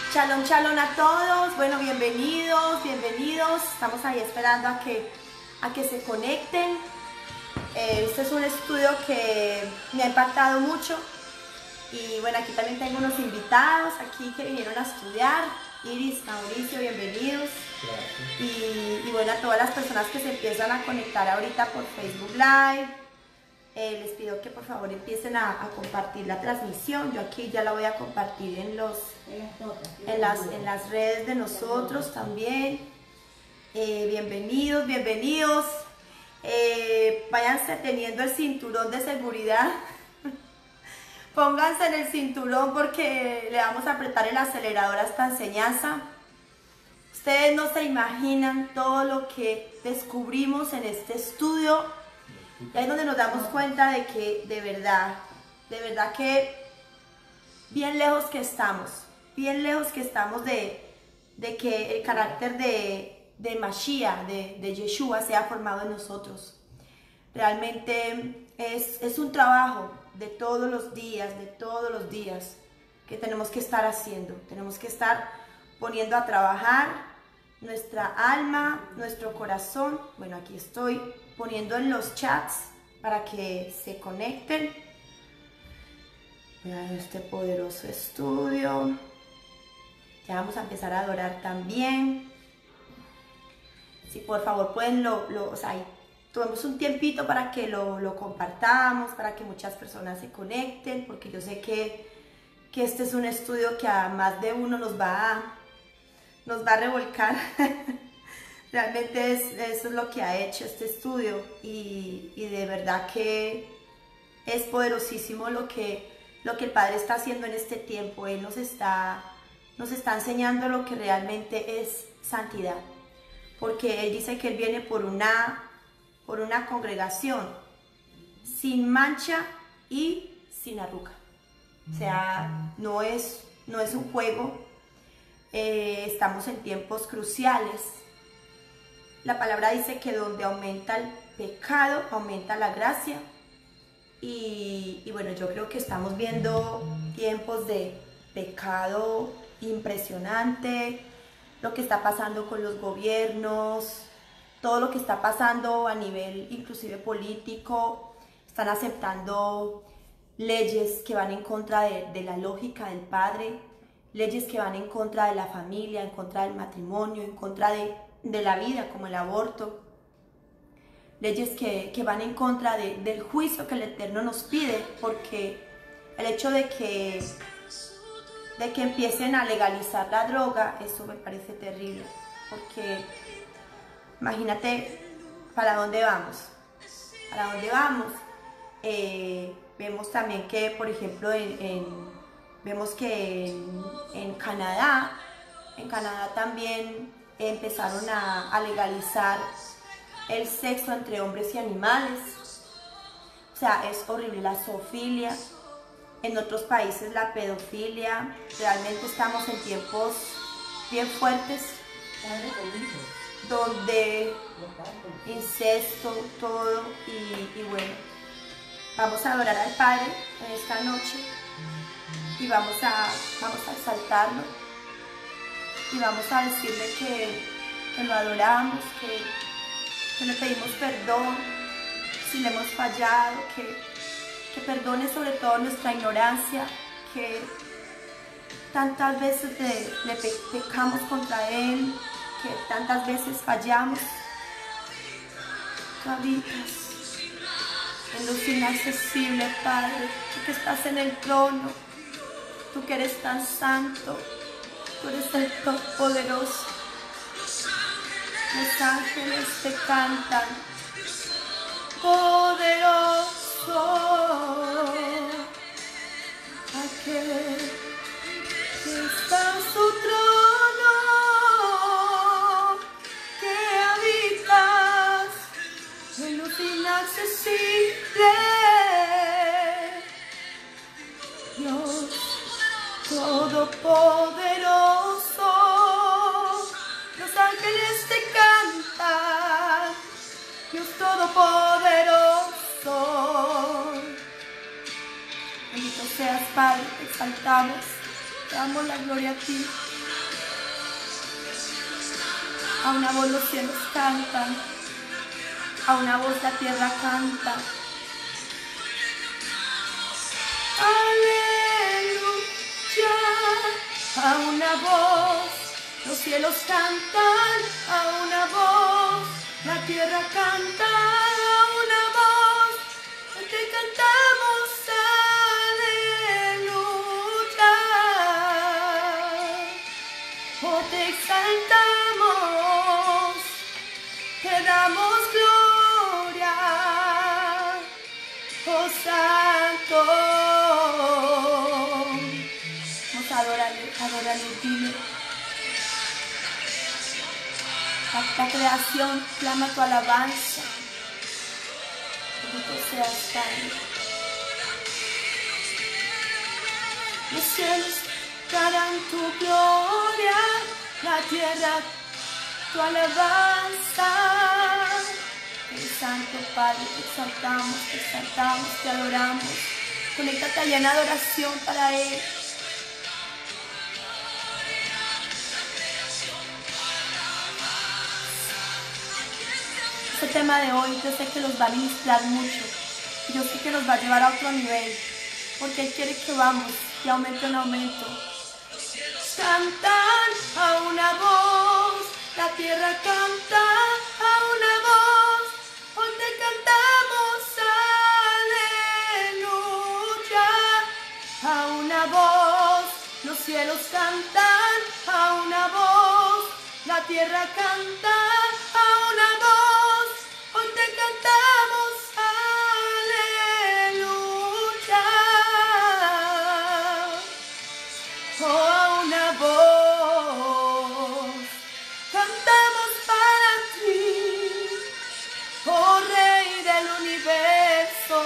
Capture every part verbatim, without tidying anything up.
Shalom, shalom a todos. Bueno, bienvenidos, bienvenidos. Estamos ahí esperando a que, a que se conecten. Eh, este es un estudio que me ha impactado mucho. Y bueno, aquí también tengo unos invitados aquí que vinieron a estudiar. Iris, Mauricio, bienvenidos. Y, y bueno, a todas las personas que se empiezan a conectar ahorita por Facebook Live. Eh, les pido que por favor empiecen a, a compartir la transmisión. Yo aquí ya la voy a compartir en, los, en, las, en las redes de nosotros también. Eh, bienvenidos, bienvenidos. Eh, váyanse teniendo el cinturón de seguridad. Pónganse en el cinturón porque le vamos a apretar el acelerador a esta enseñanza. Ustedes no se imaginan todo lo que descubrimos en este estudio. Y ahí es donde nos damos cuenta de que de verdad, de verdad que bien lejos que estamos, bien lejos que estamos de, de que el carácter de, de Mashiach, de, de Yeshua sea formado en nosotros. Realmente es, es un trabajo de todos los días, de todos los días que tenemos que estar haciendo. Tenemos que estar poniendo a trabajar nuestra alma, nuestro corazón. Bueno, aquí estoy poniendo en los chats para que se conecten. Vean este poderoso estudio. Ya vamos a empezar a adorar también. Si por favor pueden, lo, lo, o sea, tomemos un tiempito para que lo, lo compartamos, para que muchas personas se conecten, porque yo sé que, que este es un estudio que a más de uno nos va a, nos va a revolcar. Realmente es, eso es lo que ha hecho este estudio y, y de verdad que es poderosísimo lo que, lo que el Padre está haciendo en este tiempo. Él nos está, nos está enseñando lo que realmente es santidad, porque Él dice que Él viene por una, por una congregación sin mancha y sin arruga. O sea, no es, no es un juego, eh, estamos en tiempos cruciales. La palabra dice que donde aumenta el pecado, aumenta la gracia. Y, y bueno, yo creo que estamos viendo tiempos de pecado impresionante, lo que está pasando con los gobiernos, todo lo que está pasando a nivel inclusive político. Están aceptando leyes que van en contra de, de la lógica del Padre, leyes que van en contra de la familia, en contra del matrimonio, en contra de de la vida, como el aborto, leyes que, que van en contra de, del juicio que el Eterno nos pide, porque el hecho de que, de que empiecen a legalizar la droga, eso me parece terrible, porque imagínate para dónde vamos, para dónde vamos. Eh, vemos también que, por ejemplo, en, en, vemos que en, en Canadá, en Canadá también empezaron a, a legalizar el sexo entre hombres y animales. O sea, es horrible la zoofilia. En otros países la pedofilia. Realmente estamos en tiempos bien fuertes, donde incesto, todo. Y, y bueno, vamos a adorar al Padre en esta noche y vamos a, vamos a exaltarlo. Y vamos a decirle que, que lo adoramos, que, que le pedimos perdón si le hemos fallado, que, que perdone sobre todo nuestra ignorancia, que tantas veces le, le pe pecamos contra Él, que tantas veces fallamos. Tú habitas en luz inaccesible, Padre, tú que estás en el trono, tú que eres tan santo. Tú eres el Todopoderoso. Los ángeles te cantan, poderoso, aquel que está en su trono, que habitas en luz inaccesible. Dios Todopoderoso, los ángeles te cantan, Dios Todopoderoso. Bendito seas, Padre, te exaltamos, te damos la gloria a ti. A una voz los cielos cantan, a una voz la tierra canta. Aleluya, a una voz los cielos cantan, a una voz la tierra canta, a una voz te cantamos aleluya, oh te exaltamos, te damos gloria, oh santo. Vamos a adorarle, adorarle, dile. La, la creación clama tu alabanza. Bendito seas, Padre. Los cielos darán tu gloria, la tierra tu alabanza. El Santo Padre, te exaltamos, te exaltamos, te adoramos. Conéctate allá en adoración para Él. Este tema de hoy yo sé que los va a ministrar mucho. Yo sé que nos va a llevar a otro nivel. Porque Él quiere que vamos de aumento en aumento. Cantan a una voz, la tierra canta a una voz. Hoy te cantamos aleluya. A una voz, los cielos cantan a una voz. La tierra canta a una voz. Hoy te cantamos aleluya. Oh, a una voz cantamos para ti, oh Rey del universo.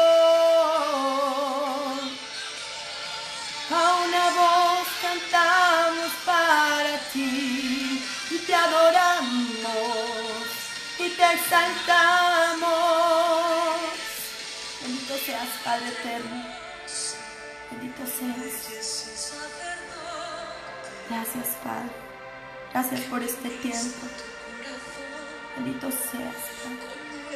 A una voz cantamos para ti y te adoramos y te exaltamos. Bendito seas, Padre eterno. Bendito seas. Gracias, Padre. Gracias por este tiempo. Bendito seas, Padre.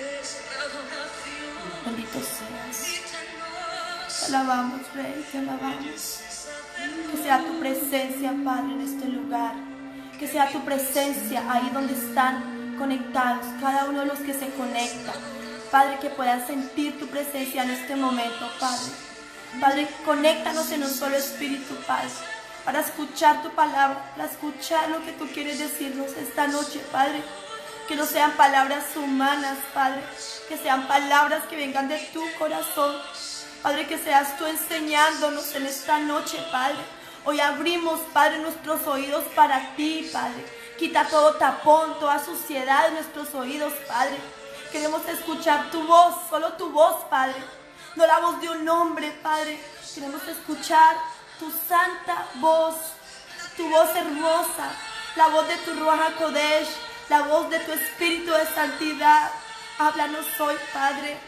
Bendito seas. Te alabamos, Rey, te alabamos. Que sea tu presencia, Padre, en este lugar. Que sea tu presencia ahí donde están conectados, cada uno de los que se conectan. Padre, que puedan sentir tu presencia en este momento, Padre. Padre, conéctanos en un solo espíritu, Padre, para escuchar tu palabra, para escuchar lo que tú quieres decirnos esta noche, Padre. Que no sean palabras humanas, Padre, que sean palabras que vengan de tu corazón. Padre, que seas tú enseñándonos en esta noche, Padre. Hoy abrimos, Padre, nuestros oídos para ti, Padre. Quita todo tapón, toda suciedad de nuestros oídos, Padre. Queremos escuchar tu voz, solo tu voz, Padre. No la voz de un hombre, Padre. Queremos escuchar tu santa voz, tu voz hermosa, la voz de tu Ruach HaKodesh, la voz de tu Espíritu de Santidad. Háblanos hoy, Padre.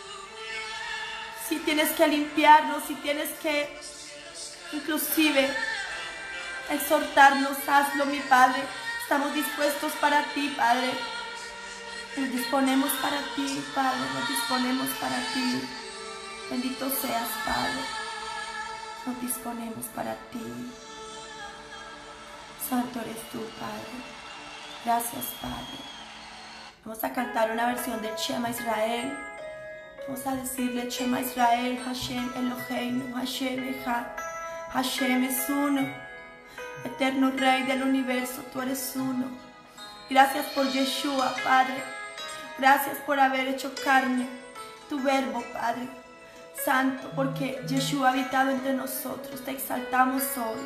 Si tienes que limpiarnos, si tienes que inclusive exhortarnos, hazlo, mi Padre. Estamos dispuestos para ti, Padre. Nos disponemos para ti, Padre. Nos disponemos para ti. Bendito seas, Padre. Nos disponemos para ti. Santo eres tú, Padre. Gracias, Padre. Vamos a cantar una versión de Shema Israel. Vamos a decirle: Shema Israel, Hashem Eloheinu, Hashem Echad, Hashem es uno. Eterno Rey del universo, tú eres uno. Gracias por Yeshua, Padre. Gracias por haber hecho carne tu verbo, Padre Santo, porque Yeshua ha habitado entre nosotros. Te exaltamos hoy.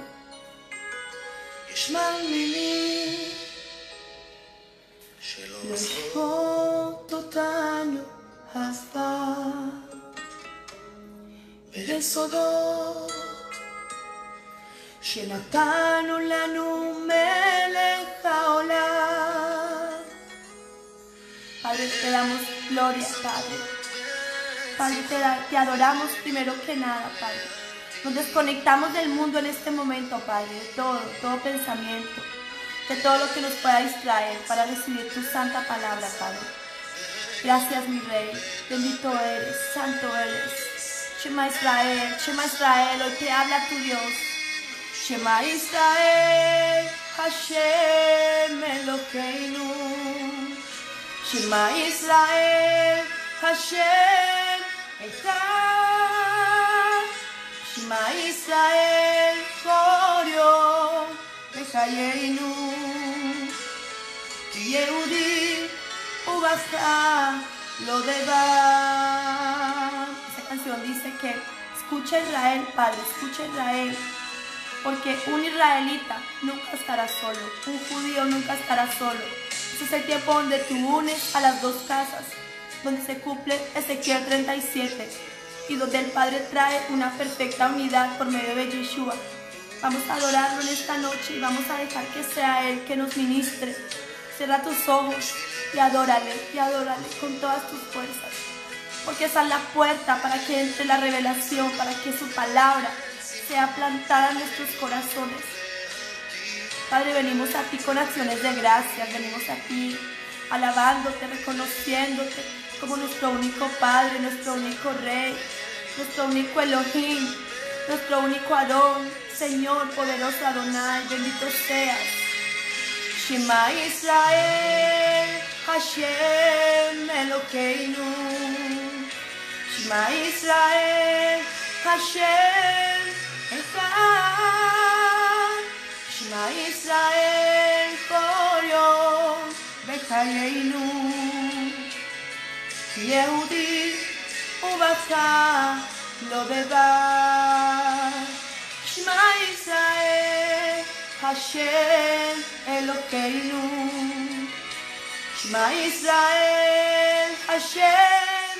שנתנו לנו מלך העולם. Padre, te damos gloria, Padre. Padre, te, da, te adoramos primero que nada, Padre. Nos desconectamos del mundo en este momento, Padre, de todo, todo pensamiento, de todo lo que nos pueda distraer para recibir tu santa palabra, Padre. Gracias, mi Rey, bendito eres, santo eres. Shema Israel, Shema Israel, hoy te habla tu Dios. Shema Israel, Hashem Elokeinu. Shema Israel, Hashem Echad. Shema Israel, Korio Bechayenu. Yehudi Ubasa Lodeba. Esa canción dice que escucha Israel, Padre, escucha Israel, porque un israelita nunca estará solo, un judío nunca estará solo. Ese es el tiempo donde tú unes a las dos casas, donde se cumple Ezequiel treinta y siete y donde el Padre trae una perfecta unidad por medio de Yeshua. Vamos a adorarlo en esta noche y vamos a dejar que sea Él que nos ministre. Cierra tus ojos y adórale, y adórale con todas tus fuerzas, porque esa es la puerta para que entre la revelación, para que su palabra sea plantada en nuestros corazones. Padre, venimos a ti con acciones de gracias, venimos a ti alabándote, reconociéndote como nuestro único Padre, nuestro único Rey, nuestro único Elohim, nuestro único Adón, Señor poderoso Adonai, bendito seas. Shema Israel, Hashem Elokeinu. Shema Israel, Hashem Echad. Shema Israel, Korio Bechayenu. Yehudi Ubasa Lodeba. Shema Israel, Hashem Elokeinu. Shema Israel, Hashem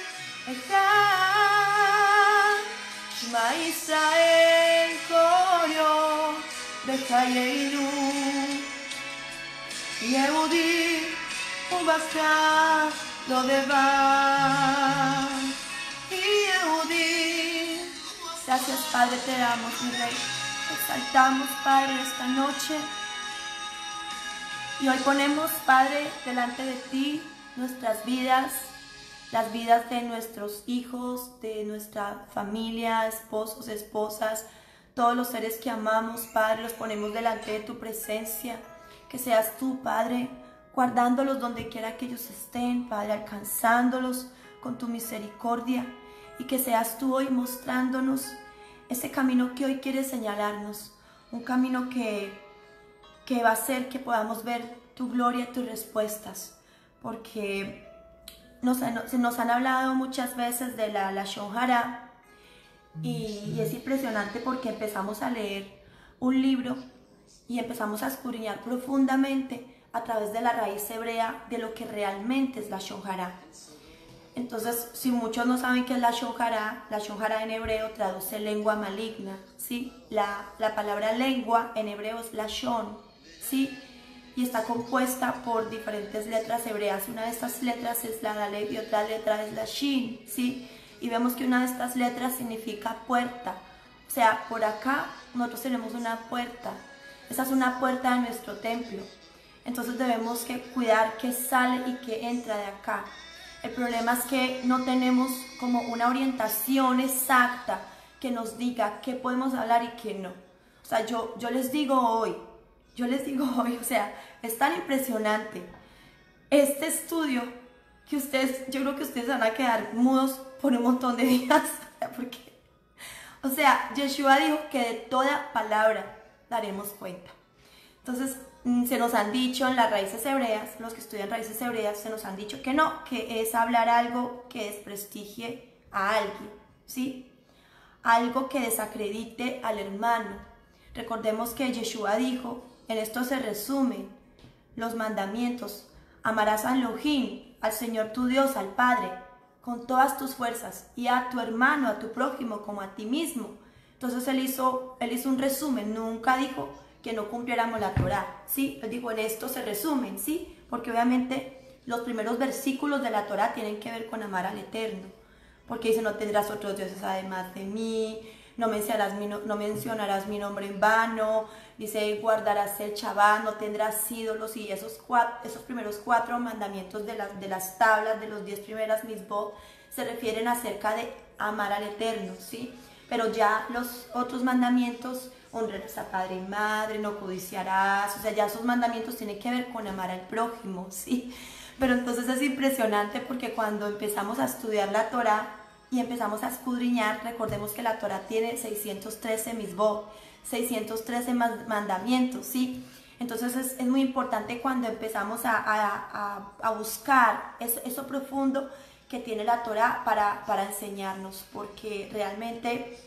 Echad. Shema Israel, Korio Bechayenu. Yehudi Ubasa Lodeba. Yehudi. Gracias, Padre, te damos, mi Rey. Te exaltamos, Padre, esta noche. Y hoy ponemos, Padre, delante de ti nuestras vidas, las vidas de nuestros hijos, de nuestra familia, esposos, esposas, todos los seres que amamos, Padre, los ponemos delante de tu presencia. Que seas tú, Padre, guardándolos donde quiera que ellos estén, Padre, alcanzándolos con tu misericordia. Y que seas tú hoy mostrándonos ese camino que hoy quieres señalarnos, un camino que, que va a hacer que podamos ver tu gloria, tus respuestas, porque nos, nos han hablado muchas veces de la Lashon Hara, y, y es impresionante porque empezamos a leer un libro y empezamos a escudriñar profundamente a través de la raíz hebrea de lo que realmente es Lashon Hara. Entonces, si muchos no saben qué es Lashon Hara, Lashon Hara en hebreo traduce lengua maligna, ¿sí? La, la palabra lengua en hebreo es Lashon, ¿sí? Y está compuesta por diferentes letras hebreas. Una de estas letras es la Daled y otra letra es la Shin, ¿sí? Y vemos que una de estas letras significa puerta. O sea, por acá nosotros tenemos una puerta. Esa es una puerta de nuestro templo. Entonces debemos que cuidar qué sale y qué entra de acá. El problema es que no tenemos como una orientación exacta que nos diga qué podemos hablar y qué no. O sea, yo, yo les digo hoy, yo les digo hoy, o sea, es tan impresionante este estudio que ustedes, yo creo que ustedes van a quedar mudos por un montón de días, porque, o sea, Yeshua dijo que de toda palabra daremos cuenta. Entonces, se nos han dicho en las raíces hebreas, los que estudian raíces hebreas, se nos han dicho que no, que es hablar algo que desprestigie a alguien, ¿sí? Algo que desacredite al hermano. Recordemos que Yeshua dijo, en esto se resumen los mandamientos: amarás a Elohim, al Señor tu Dios, al Padre, con todas tus fuerzas, y a tu hermano, a tu prójimo, como a ti mismo. Entonces él hizo, él hizo un resumen, nunca dijo que no cumpliéramos la Torá, ¿sí? Él dijo, en esto se resumen, ¿sí? Porque obviamente los primeros versículos de la Torá tienen que ver con amar al Eterno, porque dice, no tendrás otros dioses además de mí, no mencionarás mi, no, no mencionarás mi nombre en vano, dice guardarás el Shabbat, no tendrás ídolos, y esos, cuatro, esos primeros cuatro mandamientos de las, de las tablas, de los diez primeras misbot, se refieren acerca de amar al Eterno, ¿sí? Pero ya los otros mandamientos, honrarás a padre y madre, no codiciarás, o sea, ya esos mandamientos tienen que ver con amar al prójimo, ¿sí? Pero entonces es impresionante porque cuando empezamos a estudiar la Torá y empezamos a escudriñar, recordemos que la Torá tiene seiscientos trece misbot, seiscientos trece mandamientos, ¿sí? Entonces es, es muy importante cuando empezamos a, a, a, a buscar eso, eso profundo que tiene la Torá para, para enseñarnos, porque realmente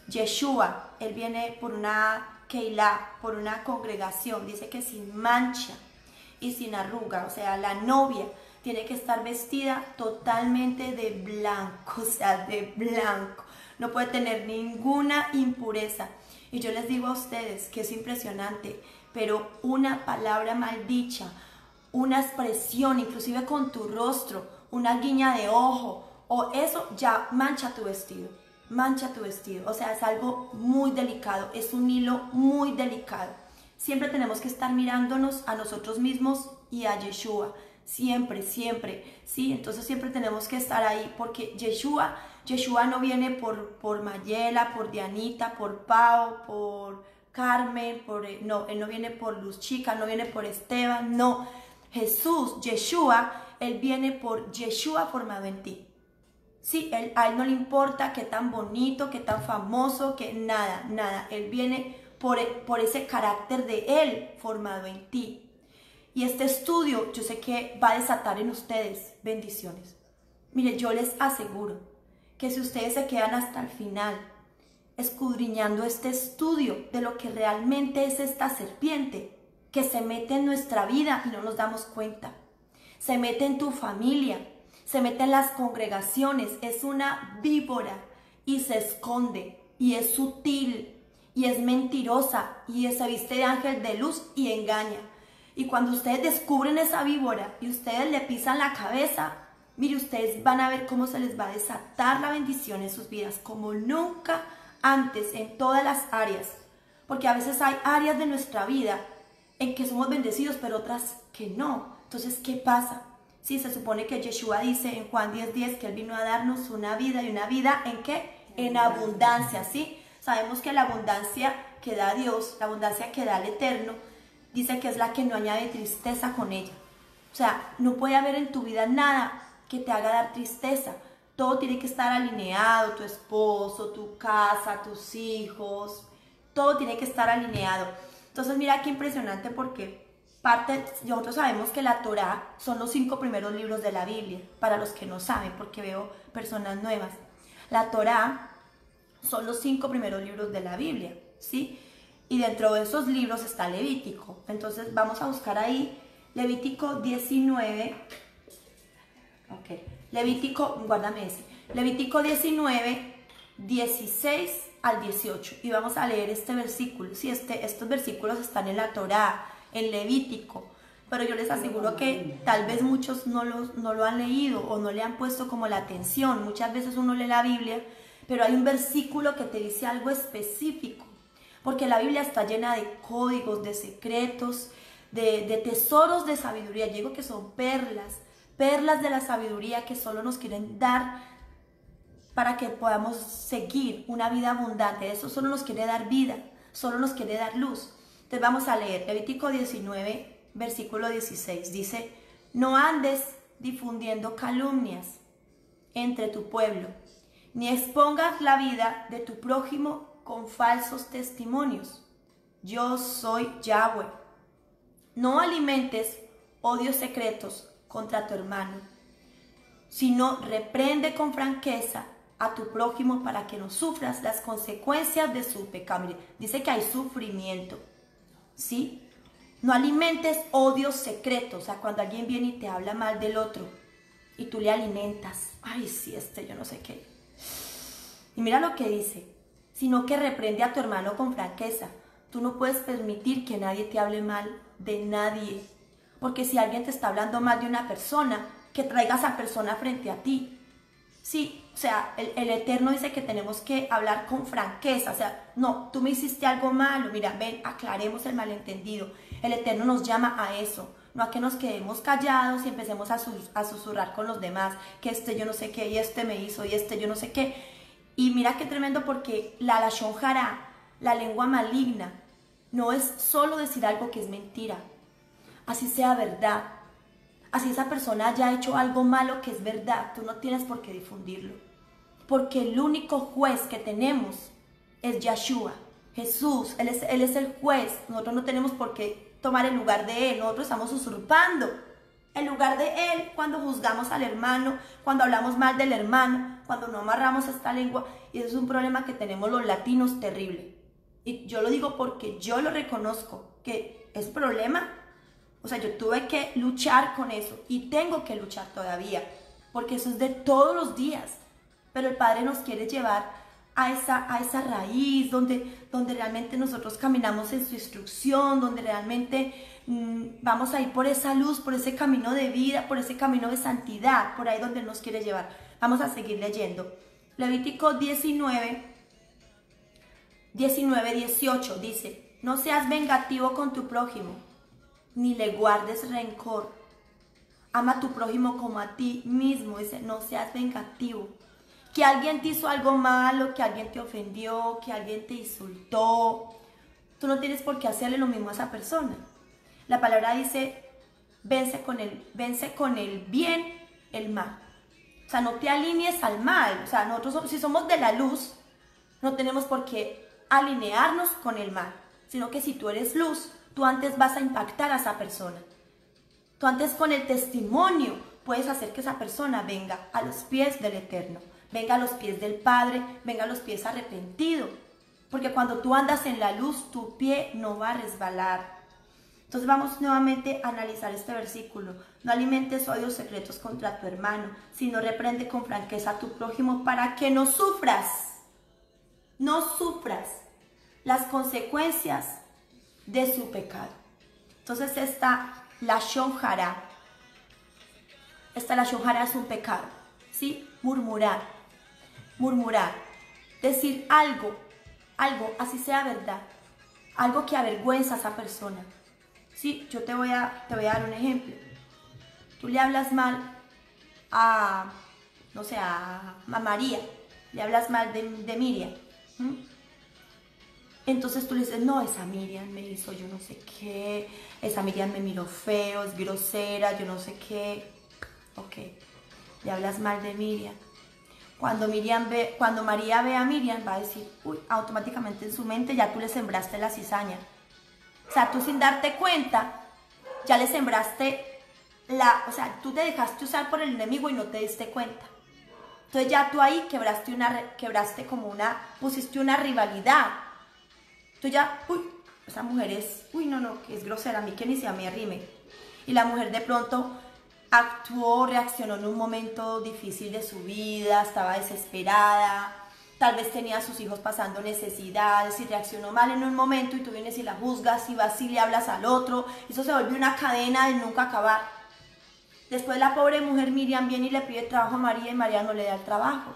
Yeshua, él viene por una Keilah, por una congregación, dice que sin mancha y sin arruga, o sea, la novia tiene que estar vestida totalmente de blanco, o sea, de blanco, no puede tener ninguna impureza. Y yo les digo a ustedes que es impresionante, pero una palabra maldicha, una expresión, inclusive con tu rostro, una guiña de ojo, o eso ya mancha tu vestido, mancha tu vestido, o sea, es algo muy delicado, es un hilo muy delicado. Siempre tenemos que estar mirándonos a nosotros mismos y a Yeshua, siempre, siempre, ¿sí? Entonces siempre tenemos que estar ahí, porque Yeshua, Yeshua no viene por, por Mayela, por Dianita, por Pau, por Carmen, por, no, él no viene por Luz Chica, no viene por Esteban, no. Jesús, Yeshua, él viene por Yeshua formado en ti. Sí, él, a él no le importa qué tan bonito, qué tan famoso, que nada, nada, él viene por, por ese carácter de él formado en ti. Y este estudio yo sé que va a desatar en ustedes bendiciones. Mire, yo les aseguro que si ustedes se quedan hasta el final escudriñando este estudio de lo que realmente es esta serpiente que se mete en nuestra vida y no nos damos cuenta, se mete en tu familia, se mete en las congregaciones, es una víbora y se esconde y es sutil y es mentirosa y se viste de ángel de luz y engaña. Y cuando ustedes descubren esa víbora y ustedes le pisan la cabeza, mire, ustedes van a ver cómo se les va a desatar la bendición en sus vidas, como nunca antes, en todas las áreas. Porque a veces hay áreas de nuestra vida en que somos bendecidos, pero otras que no. Entonces, ¿qué pasa? Sí, se supone que Yeshua dice en Juan diez diez que Él vino a darnos una vida, y una vida ¿en qué? En abundancia, ¿sí? Sabemos que la abundancia que da Dios, la abundancia que da el Eterno, dice que es la que no añade tristeza con ella. O sea, no puede haber en tu vida nada que te haga dar tristeza. Todo tiene que estar alineado, tu esposo, tu casa, tus hijos, todo tiene que estar alineado. Entonces mira qué impresionante, porque parte, nosotros sabemos que la Torá son los cinco primeros libros de la Biblia, para los que no saben, porque veo personas nuevas. La Torá son los cinco primeros libros de la Biblia, ¿sí? Y dentro de esos libros está Levítico. Entonces vamos a buscar ahí Levítico diecinueve. Ok. Levítico, guárdame ese. Levítico diecinueve, dieciséis al dieciocho. Y vamos a leer este versículo. Sí, este, estos versículos están en la Torá, en Levítico. Pero yo les aseguro que tal vez muchos no lo, no lo han leído o no le han puesto como la atención. Muchas veces uno lee la Biblia, pero hay un versículo que te dice algo específico. Porque la Biblia está llena de códigos, de secretos, de, de tesoros de sabiduría. Yo digo que son perlas, perlas de la sabiduría que solo nos quieren dar para que podamos seguir una vida abundante. Eso solo nos quiere dar vida, solo nos quiere dar luz. Entonces vamos a leer Levítico diecinueve, versículo dieciséis. Dice: no andes difundiendo calumnias entre tu pueblo, ni expongas la vida de tu prójimo con falsos testimonios. Yo soy Yahweh. No alimentes odios secretos contra tu hermano, sino reprende con franqueza a tu prójimo para que no sufras las consecuencias de su pecado. Mire, dice que hay sufrimiento, ¿sí? No alimentes odios secretos, o sea, cuando alguien viene y te habla mal del otro y tú le alimentas, ay, sí, este yo no sé qué. Y mira lo que dice: sino que reprende a tu hermano con franqueza. Tú no puedes permitir que nadie te hable mal de nadie. Porque si alguien te está hablando mal de una persona, que traiga a esa persona frente a ti. Sí, o sea, el, el Eterno dice que tenemos que hablar con franqueza, o sea, no, tú me hiciste algo malo, mira, ven, aclaremos el malentendido. El Eterno nos llama a eso, no a que nos quedemos callados y empecemos a, sus, a susurrar con los demás, que este yo no sé qué, y este me hizo, y este yo no sé qué. Y mira qué tremendo, porque la lashon hara, la lengua maligna, no es solo decir algo que es mentira, así sea verdad. Así esa persona haya hecho algo malo que es verdad, tú no tienes por qué difundirlo. Porque el único juez que tenemos es Yeshua, Jesús, Él es, Él es el juez. Nosotros no tenemos por qué tomar el lugar de Él, nosotros estamos usurpando el lugar de Él cuando juzgamos al hermano, cuando hablamos mal del hermano, cuando no amarramos esta lengua. Y eso es un problema que tenemos los latinos terrible. Y yo lo digo porque yo lo reconozco, que es problema. O sea, yo tuve que luchar con eso y tengo que luchar todavía, porque eso es de todos los días. Pero el Padre nos quiere llevar a esa, a esa raíz donde, donde realmente nosotros caminamos en su instrucción, donde realmente mmm, vamos a ir por esa luz, por ese camino de vida, por ese camino de santidad, por ahí donde Él nos quiere llevar. Vamos a seguir leyendo. Levítico diecinueve, diecinueve, dieciocho dice: no seas vengativo con tu prójimo, ni le guardes rencor. Ama a tu prójimo como a ti mismo. Dice, no seas vengativo. Que alguien te hizo algo malo, que alguien te ofendió, que alguien te insultó, tú no tienes por qué hacerle lo mismo a esa persona. La palabra dice, vence con el, vence con el bien el mal. O sea, no te alinees al mal. O sea, nosotros si somos de la luz, no tenemos por qué alinearnos con el mal, sino que si tú eres luz, tú antes vas a impactar a esa persona. Tú antes con el testimonio puedes hacer que esa persona venga a los pies del Eterno, venga a los pies del Padre, venga a los pies arrepentido. Porque cuando tú andas en la luz, tu pie no va a resbalar. Entonces vamos nuevamente a analizar este versículo. No alimentes odios secretos contra tu hermano, sino reprende con franqueza a tu prójimo para que no sufras, no sufras las consecuencias de su pecado. Entonces esta lashon hara, esta lashon hara es un pecado, ¿sí? Murmurar, murmurar, decir algo, algo, así sea verdad, algo que avergüenza a esa persona. Sí, yo te voy a, te voy a dar un ejemplo. Tú le hablas mal a, no sé, a, a María, le hablas mal de, de Miriam, ¿Mm? Entonces tú le dices, no, esa Miriam me hizo yo no sé qué, esa Miriam me miró feo, es grosera, yo no sé qué. Ok, le hablas mal de Miriam. Cuando, Miriam ve, cuando María ve a Miriam va a decir, uy, automáticamente en su mente ya tú le sembraste la cizaña. O sea, tú sin darte cuenta, ya le sembraste la, o sea, tú te dejaste usar por el enemigo y no te diste cuenta. Entonces ya tú ahí quebraste una, quebraste como una, pusiste una rivalidad. Tú ya, uy, esa mujer es, uy, no, no, que es grosera, a mí que ni se me arrime. Y la mujer de pronto actuó, reaccionó en un momento difícil de su vida, estaba desesperada, tal vez tenía a sus hijos pasando necesidades y reaccionó mal en un momento y tú vienes y la juzgas y vas y le hablas al otro. Eso se volvió una cadena de nunca acabar. Después la pobre mujer Miriam viene y le pide trabajo a María y María no le da el trabajo.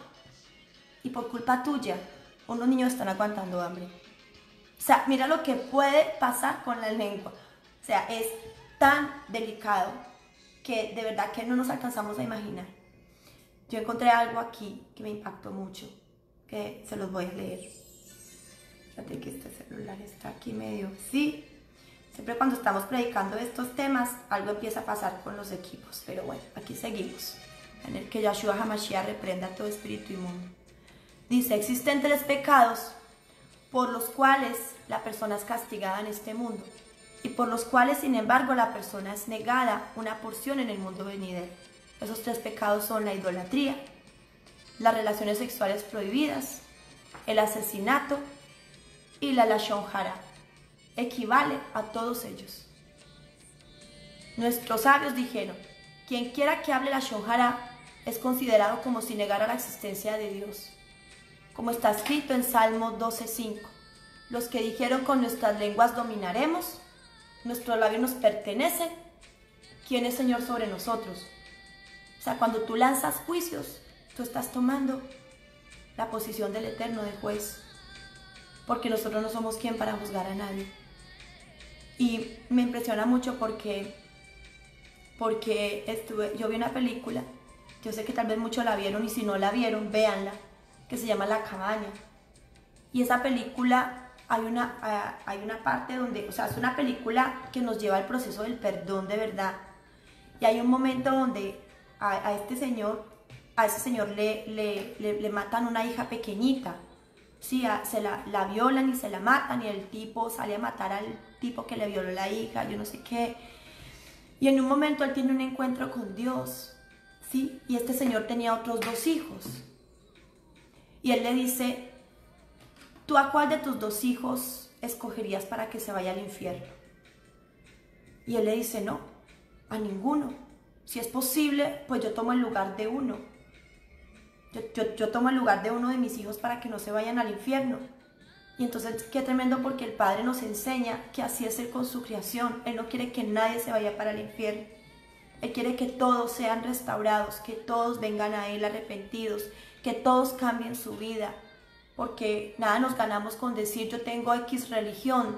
Y por culpa tuya, unos niños están aguantando hambre. O sea, mira lo que puede pasar con la lengua. O sea, es tan delicado que de verdad que no nos alcanzamos a imaginar. Yo encontré algo aquí que me impactó mucho, que se los voy a leer. Fíjate que este celular está aquí medio, sí. Siempre cuando estamos predicando estos temas, algo empieza a pasar con los equipos. Pero bueno, aquí seguimos. En el que Yeshua HaMashiach reprenda todo espíritu inmundo. Dice, existen tres pecados por los cuales la persona es castigada en este mundo y por los cuales, sin embargo, la persona es negada una porción en el mundo venidero. Esos tres pecados son la idolatría, las relaciones sexuales prohibidas, el asesinato y la lashon hara. Equivale a todos ellos. Nuestros sabios dijeron, quien quiera que hable lashon hara es considerado como si negara la existencia de Dios. Como está escrito en Salmo doce cinco, los que dijeron con nuestras lenguas dominaremos, nuestros labios nos pertenecen, ¿quién es Señor sobre nosotros? O sea, cuando tú lanzas juicios, tú estás tomando la posición del Eterno de juez, porque nosotros no somos quien para juzgar a nadie. Y me impresiona mucho porque, porque estuve, yo vi una película, yo sé que tal vez muchos la vieron, y si no la vieron, véanla, que se llama La Cabaña. Y esa película, hay una, hay una parte donde, o sea, es una película que nos lleva al proceso del perdón de verdad. Y hay un momento donde a, a este señor, a ese señor le, le, le, le matan una hija pequeñita. Sí, a, se la, la violan y se la matan, y el tipo sale a matar al tipo que le violó la hija, yo no sé qué. Y en un momento él tiene un encuentro con Dios, ¿sí? Y este señor tenía otros dos hijos. Y él le dice, ¿tú a cuál de tus dos hijos escogerías para que se vaya al infierno? Y él le dice, no, a ninguno. Si es posible, pues yo tomo el lugar de uno. Yo, yo, yo tomo el lugar de uno de mis hijos para que no se vayan al infierno. Y entonces, qué tremendo, porque el Padre nos enseña que así es Él con su creación. Él no quiere que nadie se vaya para el infierno. Él quiere que todos sean restaurados, que todos vengan a Él arrepentidos, que todos cambien su vida. Porque nada nos ganamos con decir yo tengo X religión,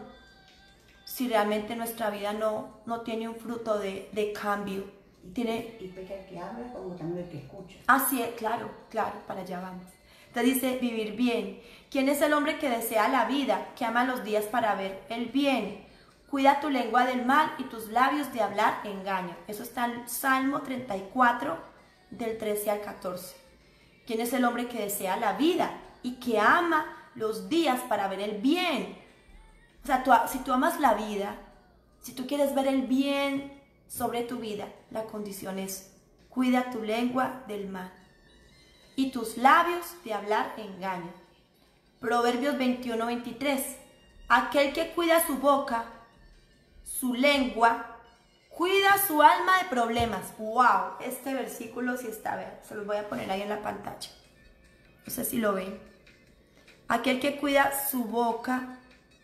si realmente nuestra vida no, no tiene un fruto de, de cambio. Y, tiene... y peca el que habla como también el que escucha. Así es, claro, claro, para allá vamos. Entonces dice, vivir bien. ¿Quién es el hombre que desea la vida, que ama los días para ver el bien? Cuida tu lengua del mal y tus labios de hablar engaño. Eso está en Salmo treinta y cuatro, del trece al catorce. ¿Quién es el hombre que desea la vida y que ama los días para ver el bien? O sea, tú, si tú amas la vida, si tú quieres ver el bien sobre tu vida, la condición es, cuida tu lengua del mal y tus labios de hablar engaño. Proverbios veintiuno, veintitrés. Aquel que cuida su boca, su lengua, cuida su alma de problemas. ¡Wow! Este versículo sí está, vean, se los voy a poner ahí en la pantalla. No sé si lo ven. Aquel que cuida su boca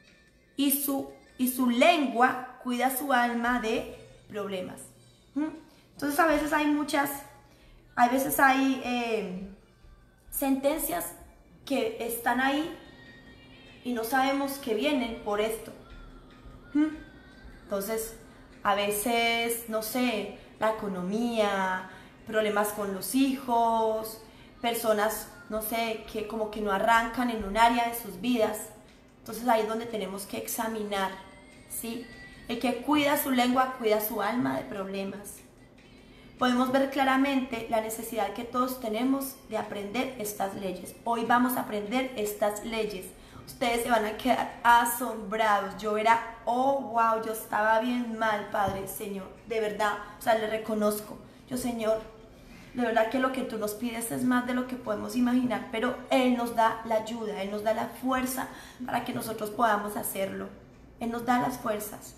y su, y su lengua, cuida su alma de problemas. ¿Mm? Entonces a veces hay muchas, a veces hay eh, sentencias que están ahí y no sabemos que vienen por esto. ¿Mm? Entonces, a veces, no sé, la economía, problemas con los hijos, personas, no sé, que como que no arrancan en un área de sus vidas. Entonces ahí es donde tenemos que examinar, ¿sí? El que cuida su lengua, cuida su alma de problemas. Podemos ver claramente la necesidad que todos tenemos de aprender estas leyes. Hoy vamos a aprender estas leyes. Ustedes se van a quedar asombrados. Yo era, oh, wow, yo estaba bien mal, Padre, Señor. De verdad, o sea, le reconozco. Yo, Señor, de verdad que lo que tú nos pides es más de lo que podemos imaginar. Pero Él nos da la ayuda, Él nos da la fuerza para que nosotros podamos hacerlo. Él nos da las fuerzas.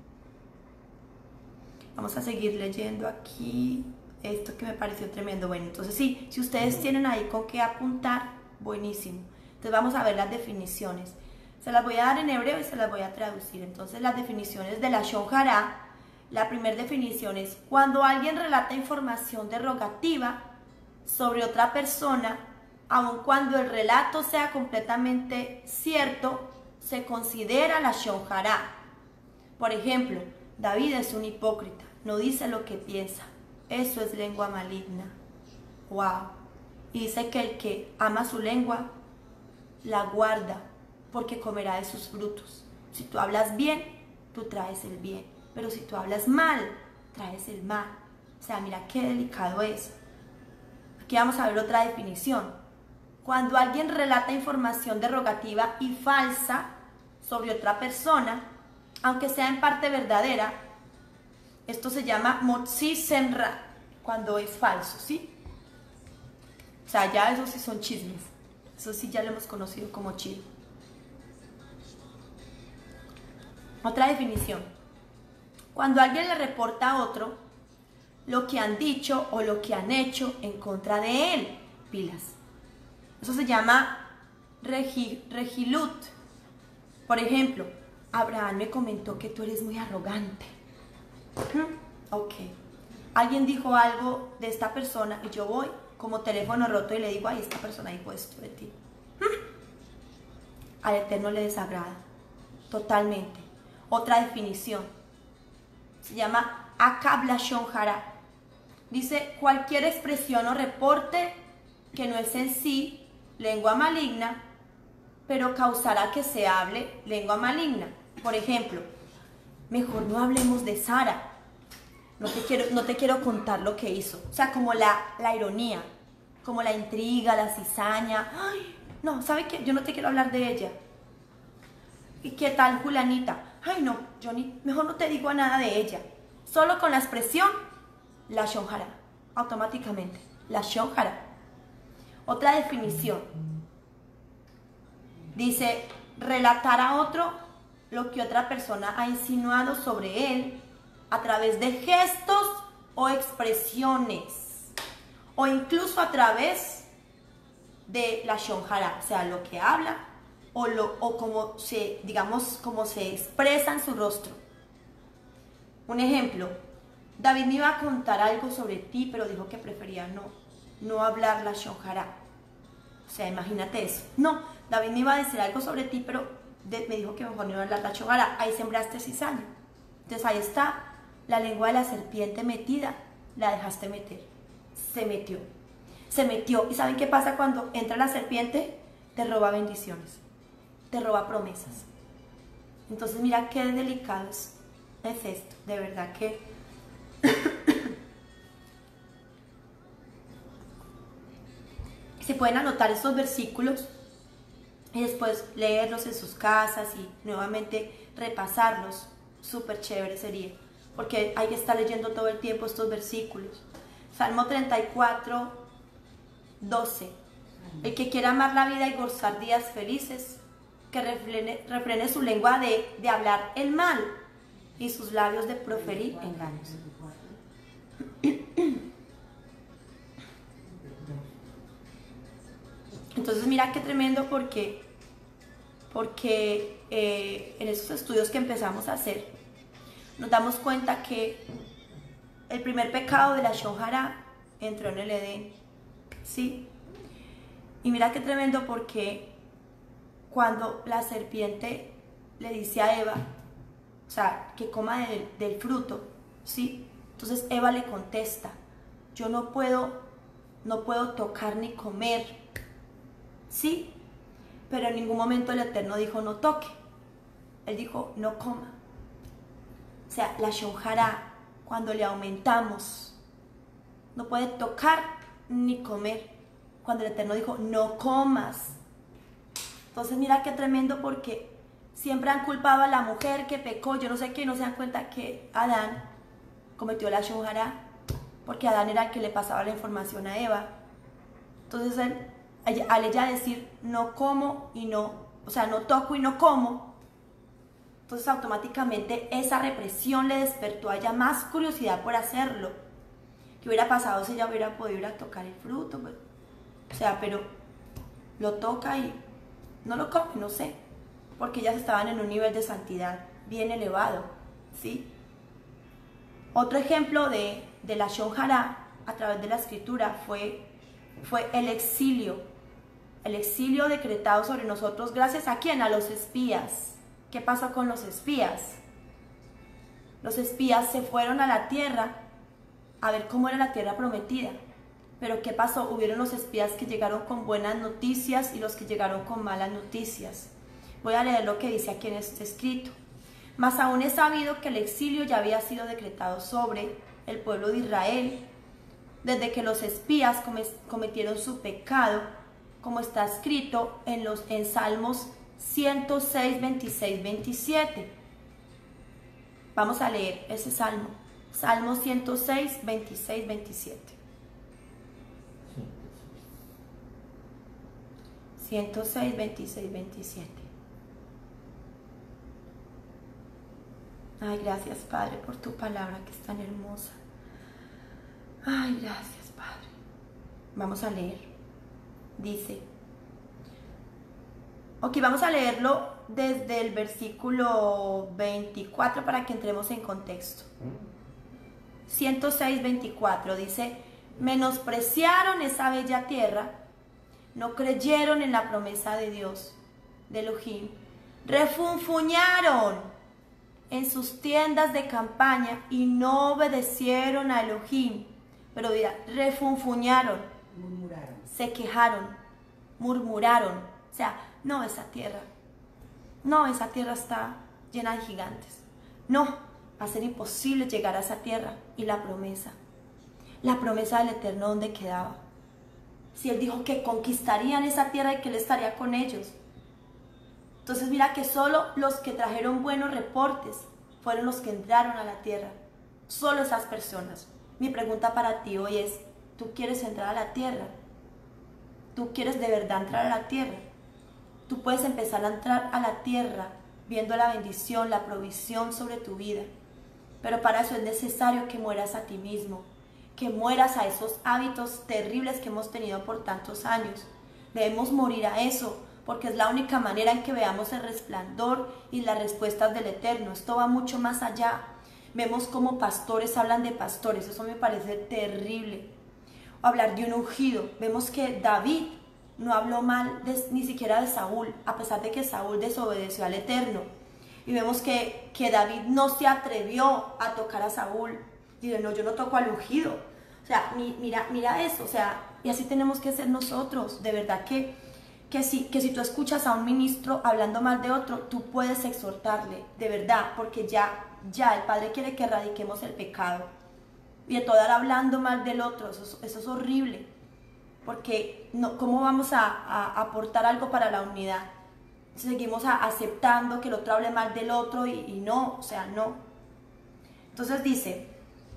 Vamos a seguir leyendo aquí esto que me pareció tremendo. Bueno, entonces sí, si ustedes tienen ahí con qué apuntar, buenísimo. Entonces vamos a ver las definiciones. Se las voy a dar en hebreo y se las voy a traducir. Entonces las definiciones de la Lashon Hara. La primera definición es cuando alguien relata información derogativa sobre otra persona, aun cuando el relato sea completamente cierto, se considera la Lashon Hara. Por ejemplo, David es un hipócrita, no dice lo que piensa. Eso es lengua maligna. Wow. Y dice que el que ama su lengua la guarda, porque comerá de sus frutos. Si tú hablas bien, tú traes el bien. Pero si tú hablas mal, traes el mal. O sea, mira qué delicado es. Aquí vamos a ver otra definición. Cuando alguien relata información derogativa y falsa sobre otra persona, aunque sea en parte verdadera, esto se llama motzi senra, cuando es falso, ¿sí? O sea, ya eso sí son chismes. Eso sí ya lo hemos conocido como chisme. Otra definición. Cuando alguien le reporta a otro lo que han dicho o lo que han hecho en contra de él. Pilas. Eso se llama regi, regilut. Por ejemplo, Abraham me comentó que tú eres muy arrogante. ¿Mm? Ok. Alguien dijo algo de esta persona y yo voy como teléfono roto y le digo, ay, esta persona dijo esto de ti. Al Eterno le desagrada, totalmente. Otra definición, se llama Akab Lashon Hara. Dice, cualquier expresión o reporte que no es en sí lengua maligna, pero causará que se hable lengua maligna. Por ejemplo, mejor no hablemos de Sara. No te quiero, no te quiero contar lo que hizo. O sea, como la, la ironía, como la intriga, la cizaña. Ay, no, ¿sabe qué? Yo no te quiero hablar de ella. ¿Y qué tal Julanita? Ay, no, yo ni, mejor no te digo nada de ella. Solo con la expresión, Lashon Hara, automáticamente. Lashon Hara. Otra definición. Dice, relatar a otro lo que otra persona ha insinuado sobre él a través de gestos o expresiones, o incluso a través de Lashon Hara, o sea, lo que habla o, lo, o como se, digamos, como se expresa en su rostro. Un ejemplo, David me iba a contar algo sobre ti, pero dijo que prefería no, no hablar Lashon Hara. O sea, imagínate eso. No, David me iba a decir algo sobre ti, pero de, me dijo que mejor no iba a hablar Lashon Hara. Ahí sembraste cizaña. Entonces ahí está la lengua de la serpiente metida, la dejaste meter. Se metió. Se metió. ¿Y saben qué pasa cuando entra la serpiente? Te roba bendiciones. Te roba promesas. Entonces mira qué delicado es, es esto. De verdad que... Se pueden anotar estos versículos y después leerlos en sus casas y nuevamente repasarlos. Súper chévere sería, porque hay que estar leyendo todo el tiempo estos versículos. Salmo treinta y cuatro, doce. El que quiera amar la vida y gozar días felices, que refrene, refrene su lengua de, de hablar el mal y sus labios de proferir engaños. Entonces mira qué tremendo, porque, porque eh, en esos estudios que empezamos a hacer, nos damos cuenta que el primer pecado de Lashon Hara entró en el Edén, ¿sí? Y mira qué tremendo, porque cuando la serpiente le dice a Eva, o sea, que coma del, del fruto, ¿sí? Entonces Eva le contesta, yo no puedo, no puedo tocar ni comer, ¿sí? Pero en ningún momento el Eterno dijo no toque, Él dijo no coma. O sea, Lashon Hara, cuando le aumentamos, no puede tocar ni comer, cuando el Eterno dijo no comas. Entonces mira qué tremendo, porque siempre han culpado a la mujer que pecó, yo no sé qué, y no se dan cuenta que Adán cometió Lashon Hara, porque Adán era el que le pasaba la información a Eva. Entonces él, al ella decir no como y no, o sea, no toco y no como, entonces automáticamente esa represión le despertó a ella más curiosidad por hacerlo. ¿Qué hubiera pasado si ella hubiera podido ir a tocar el fruto? Pues, o sea, pero lo toca y no lo come, no sé, porque ellas estaban en un nivel de santidad bien elevado, ¿sí? Otro ejemplo de, de Lashon Hara a través de la escritura fue, fue el exilio. El exilio decretado sobre nosotros gracias a quién, a los espías. ¿Qué pasó con los espías? Los espías se fueron a la tierra a ver cómo era la tierra prometida. Pero ¿qué pasó? Hubieron los espías que llegaron con buenas noticias y los que llegaron con malas noticias. Voy a leer lo que dice aquí en este escrito. Mas aún es sabido que el exilio ya había sido decretado sobre el pueblo de Israel desde que los espías cometieron su pecado, como está escrito en los en Salmos ciento seis, veintiséis, veintisiete. Vamos a leer ese salmo. Salmo ciento seis, veintiséis, veintisiete. ciento seis, veintiséis, veintisiete. Ay, gracias, Padre, por tu palabra que es tan hermosa. Ay, gracias, Padre. Vamos a leer. Dice, ok, vamos a leerlo desde el versículo veinticuatro para que entremos en contexto. ciento seis, veinticuatro dice, menospreciaron esa bella tierra, no creyeron en la promesa de Dios, de Elohim, refunfuñaron en sus tiendas de campaña y no obedecieron a Elohim. Pero mira, refunfuñaron, Murmuraron. se quejaron, murmuraron. O sea, no, esa tierra, no, esa tierra está llena de gigantes. No, va a ser imposible llegar a esa tierra. Y la promesa, la promesa del Eterno, ¿dónde quedaba? Si Él dijo que conquistarían esa tierra y que Él estaría con ellos. Entonces mira que solo los que trajeron buenos reportes fueron los que entraron a la tierra. Solo esas personas. Mi pregunta para ti hoy es, ¿tú quieres entrar a la tierra? ¿Tú quieres de verdad entrar a la tierra? Tú puedes empezar a entrar a la tierra viendo la bendición, la provisión sobre tu vida. Pero para eso es necesario que mueras a ti mismo, que mueras a esos hábitos terribles que hemos tenido por tantos años. Debemos morir a eso, porque es la única manera en que veamos el resplandor y las respuestas del Eterno. Esto va mucho más allá. Vemos cómo pastores hablan de pastores, eso me parece terrible. O hablar de un ungido. Vemos que David no habló mal de, ni siquiera de Saúl, a pesar de que Saúl desobedeció al Eterno. Y vemos que, que David no se atrevió a tocar a Saúl. Dice, no, yo no toco al ungido. O sea, mi, mira, mira eso, o sea, y así tenemos que ser nosotros. De verdad que, que, si, que si tú escuchas a un ministro hablando mal de otro, tú puedes exhortarle, de verdad, porque ya, ya el Padre quiere que erradiquemos el pecado. Y de todo dar hablando mal del otro, eso, eso es horrible. Porque no, ¿cómo vamos a, a aportar algo para la unidad? Seguimos a, aceptando que el otro hable mal del otro y, y no, o sea, no. Entonces dice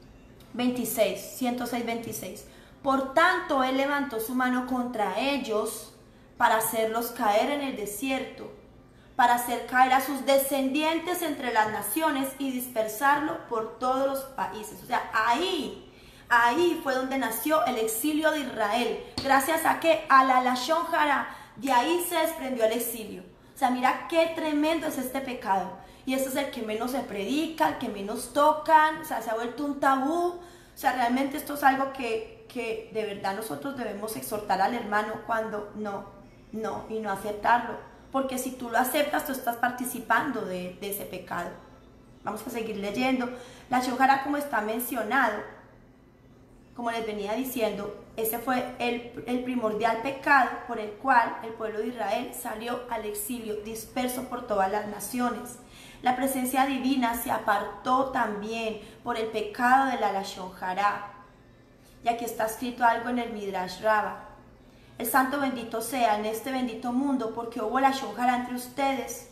veintiséis, ciento seis, veintiséis. Por tanto, él levantó su mano contra ellos para hacerlos caer en el desierto, para hacer caer a sus descendientes entre las naciones y dispersarlo por todos los países. O sea, ahí... Ahí fue donde nació el exilio de Israel. ¿Gracias a qué? A la Lashon Hara. De ahí se desprendió el exilio. O sea, mira qué tremendo es este pecado. Y este es el que menos se predica, el que menos tocan. O sea, se ha vuelto un tabú. O sea, realmente esto es algo que, que de verdad nosotros debemos exhortar al hermano cuando no, no, y no aceptarlo. Porque si tú lo aceptas, tú estás participando de, de ese pecado. Vamos a seguir leyendo. La Lashon Hara, como está mencionado, como les venía diciendo, ese fue el, el primordial pecado por el cual el pueblo de Israel salió al exilio, disperso por todas las naciones. La presencia divina se apartó también por el pecado de la Lashon Hara. Y aquí está escrito algo en el Midrash Rabbah. El santo bendito sea en este bendito mundo, porque hubo Lashon Hara entre ustedes.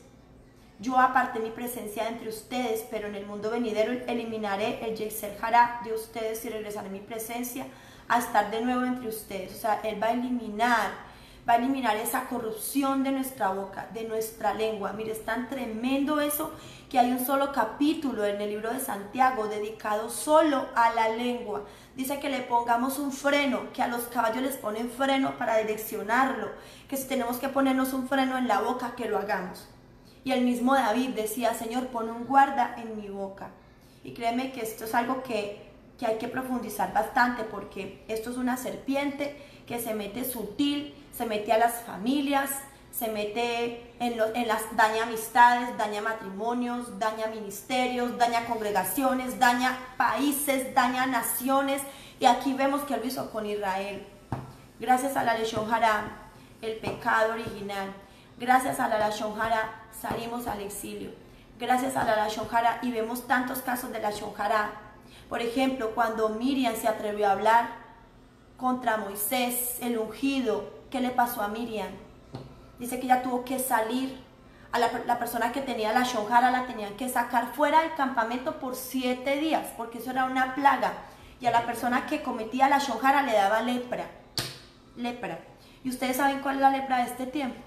Yo aparté mi presencia entre ustedes, pero en el mundo venidero eliminaré el Yetzer Hara de ustedes y regresaré mi presencia a estar de nuevo entre ustedes. O sea, Él va a eliminar, va a eliminar esa corrupción de nuestra boca, de nuestra lengua. Mire, es tan tremendo eso que hay un solo capítulo en el libro de Santiago dedicado solo a la lengua. Dice que le pongamos un freno, que a los caballos les ponen freno para direccionarlo, que si tenemos que ponernos un freno en la boca, que lo hagamos. Y el mismo David decía, Señor, pon un guarda en mi boca. Y créeme que esto es algo que, que hay que profundizar bastante, porque esto es una serpiente que se mete sutil, se mete a las familias, se mete en, lo, en las, daña amistades, daña matrimonios, daña ministerios, daña congregaciones, daña países, daña naciones. Y aquí vemos que él lo hizo con Israel. Gracias a la Lashon Hara, el pecado original. Gracias a la Lashon Hara salimos al exilio. Gracias a la Lashon Hara, y vemos tantos casos de Lashon Hara. Por ejemplo, cuando Miriam se atrevió a hablar contra Moisés, el ungido, ¿qué le pasó a Miriam? Dice que ella tuvo que salir. A la, la persona que tenía Lashon Hara la tenían que sacar fuera del campamento por siete días, porque eso era una plaga. Y a la persona que cometía Lashon Hara le daba lepra. Lepra. ¿Y ustedes saben cuál es la lepra de este tiempo?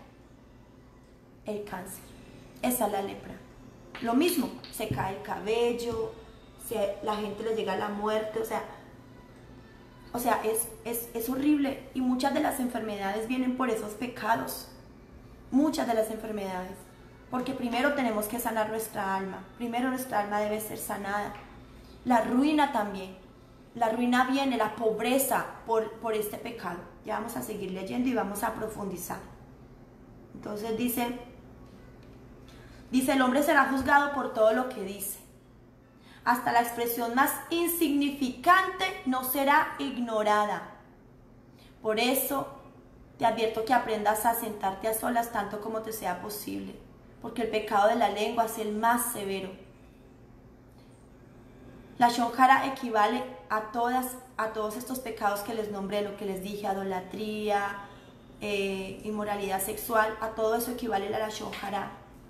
El cáncer. Esa es la lepra. Lo mismo, se cae el cabello, se, la gente le llega a la muerte, o sea, o sea es, es, es horrible. Y muchas de las enfermedades vienen por esos pecados. Muchas de las enfermedades. Porque primero tenemos que sanar nuestra alma. Primero nuestra alma debe ser sanada. La ruina también. La ruina viene, la pobreza por, por este pecado. Ya vamos a seguir leyendo y vamos a profundizar. Entonces dice, dice, el hombre será juzgado por todo lo que dice. Hasta la expresión más insignificante no será ignorada. Por eso te advierto que aprendas a sentarte a solas tanto como te sea posible, porque el pecado de la lengua es el más severo. La lashon hara equivale a, todas, a todos estos pecados que les nombré, lo que les dije, idolatría, eh, inmoralidad sexual, a todo eso equivale la lashon hara.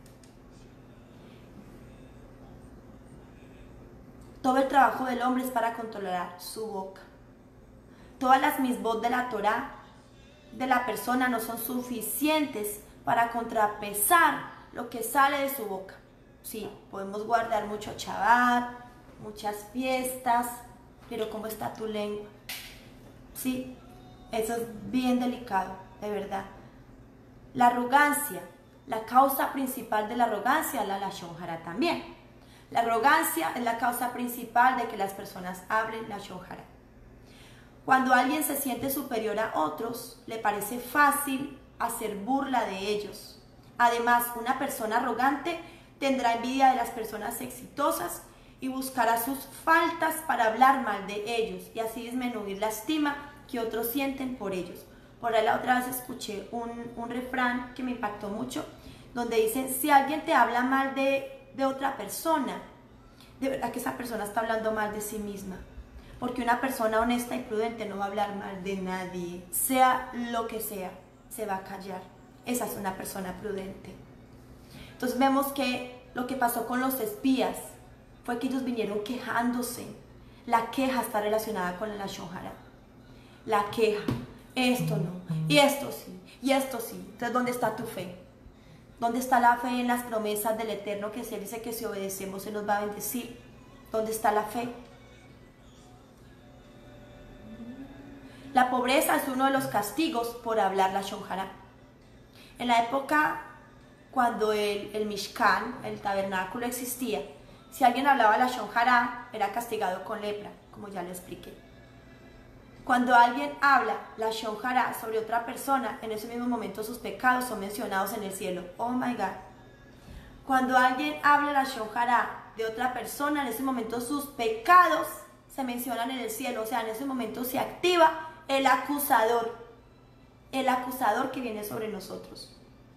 Todo el trabajo del hombre es para controlar su boca. Todas las misbot de la Torah de la persona no son suficientes para contrapesar lo que sale de su boca. Sí, podemos guardar mucho Shabbat, muchas fiestas, pero ¿cómo está tu lengua? Sí, eso es bien delicado, de verdad. La arrogancia, la causa principal de la arrogancia, la lashon hara también. La arrogancia es la causa principal de que las personas hablen lashon hara. Cuando alguien se siente superior a otros, le parece fácil hacer burla de ellos. Además, una persona arrogante tendrá envidia de las personas exitosas y buscará sus faltas para hablar mal de ellos y así disminuir la estima que otros sienten por ellos. Por ahí la otra vez escuché un, un refrán que me impactó mucho, donde dicen, si alguien te habla mal de, de otra persona, de verdad que esa persona está hablando mal de sí misma. Porque una persona honesta y prudente no va a hablar mal de nadie, sea lo que sea, se va a callar. Esa es una persona prudente. Entonces vemos que lo que pasó con los espías fue que ellos vinieron quejándose. La queja está relacionada con la lashon hara. La queja, esto no, y esto sí, y esto sí. Entonces, ¿dónde está tu fe? ¿Dónde está la fe en las promesas del Eterno que si Él dice que si obedecemos Él nos va a bendecir? ¿Dónde está la fe? La pobreza es uno de los castigos por hablar lashon hara. En la época cuando el, el Mishkan, el tabernáculo existía, si alguien hablaba lashon hara era castigado con lepra, como ya lo expliqué. Cuando alguien habla lashon hara sobre otra persona, en ese mismo momento sus pecados son mencionados en el cielo. Oh my God. Cuando alguien habla lashon hara de otra persona, en ese momento sus pecados se mencionan en el cielo. O sea, en ese momento se activa el acusador, el acusador que viene sobre nosotros.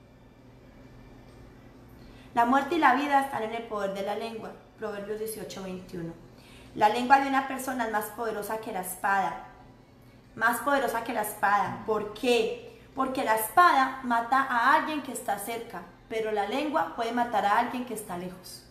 La muerte y la vida están en el poder de la lengua. Proverbios dieciocho, veintiuno. La lengua de una persona es más poderosa que la espada. Más poderosa que la espada. ¿Por qué? Porque la espada mata a alguien que está cerca, pero la lengua puede matar a alguien que está lejos.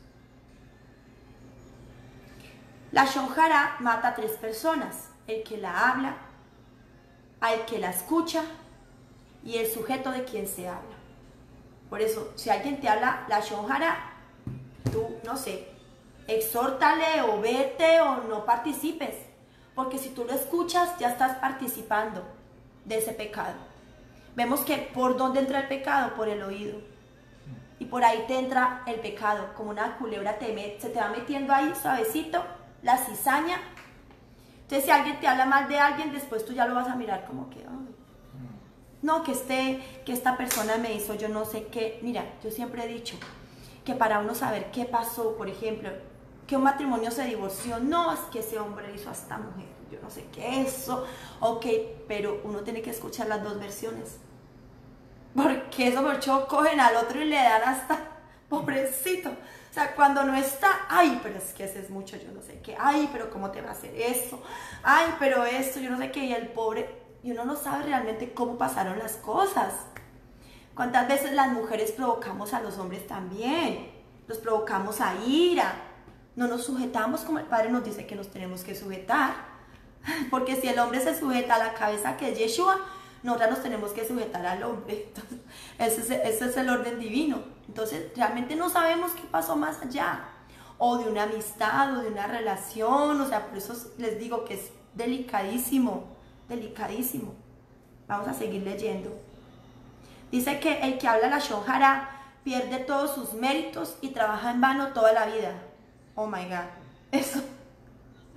La lashon hara mata a tres personas: el que la habla, al que la escucha y el sujeto de quien se habla. Por eso, si alguien te habla lashon hara, tú, no sé, exhórtale o vete o no participes. Porque si tú lo escuchas, ya estás participando de ese pecado. Vemos que por dónde entra el pecado, por el oído. Y por ahí te entra el pecado, como una culebra te met, se te va metiendo ahí suavecito, la cizaña. Entonces si alguien te habla mal de alguien, después tú ya lo vas a mirar como que, ay, no, que, este, que esta persona me hizo yo no sé qué. Mira, yo siempre he dicho que para uno saber qué pasó, por ejemplo, que un matrimonio se divorció, no, es que ese hombre hizo a esta mujer, yo no sé qué eso, ok, pero uno tiene que escuchar las dos versiones, porque eso mucho cogen al otro y le dan hasta, pobrecito, o sea, cuando no está, ay, pero es que ese es mucho, yo no sé qué, ay, pero cómo te va a hacer eso, ay, pero esto, yo no sé qué, y el pobre, y uno no sabe realmente cómo pasaron las cosas. ¿Cuántas veces las mujeres provocamos a los hombres también? Los provocamos a ira. No nos sujetamos como el Padre nos dice que nos tenemos que sujetar. Porque si el hombre se sujeta a la cabeza que es Yeshua, nosotros nos tenemos que sujetar al hombre. Entonces, ese, es, ese es el orden divino. Entonces, realmente no sabemos qué pasó más allá. O de una amistad, o de una relación. O sea, por eso les digo que es delicadísimo. Delicadísimo. Vamos a seguir leyendo. Dice que el que habla lashon hara pierde todos sus méritos y trabaja en vano toda la vida. Oh my God. Eso,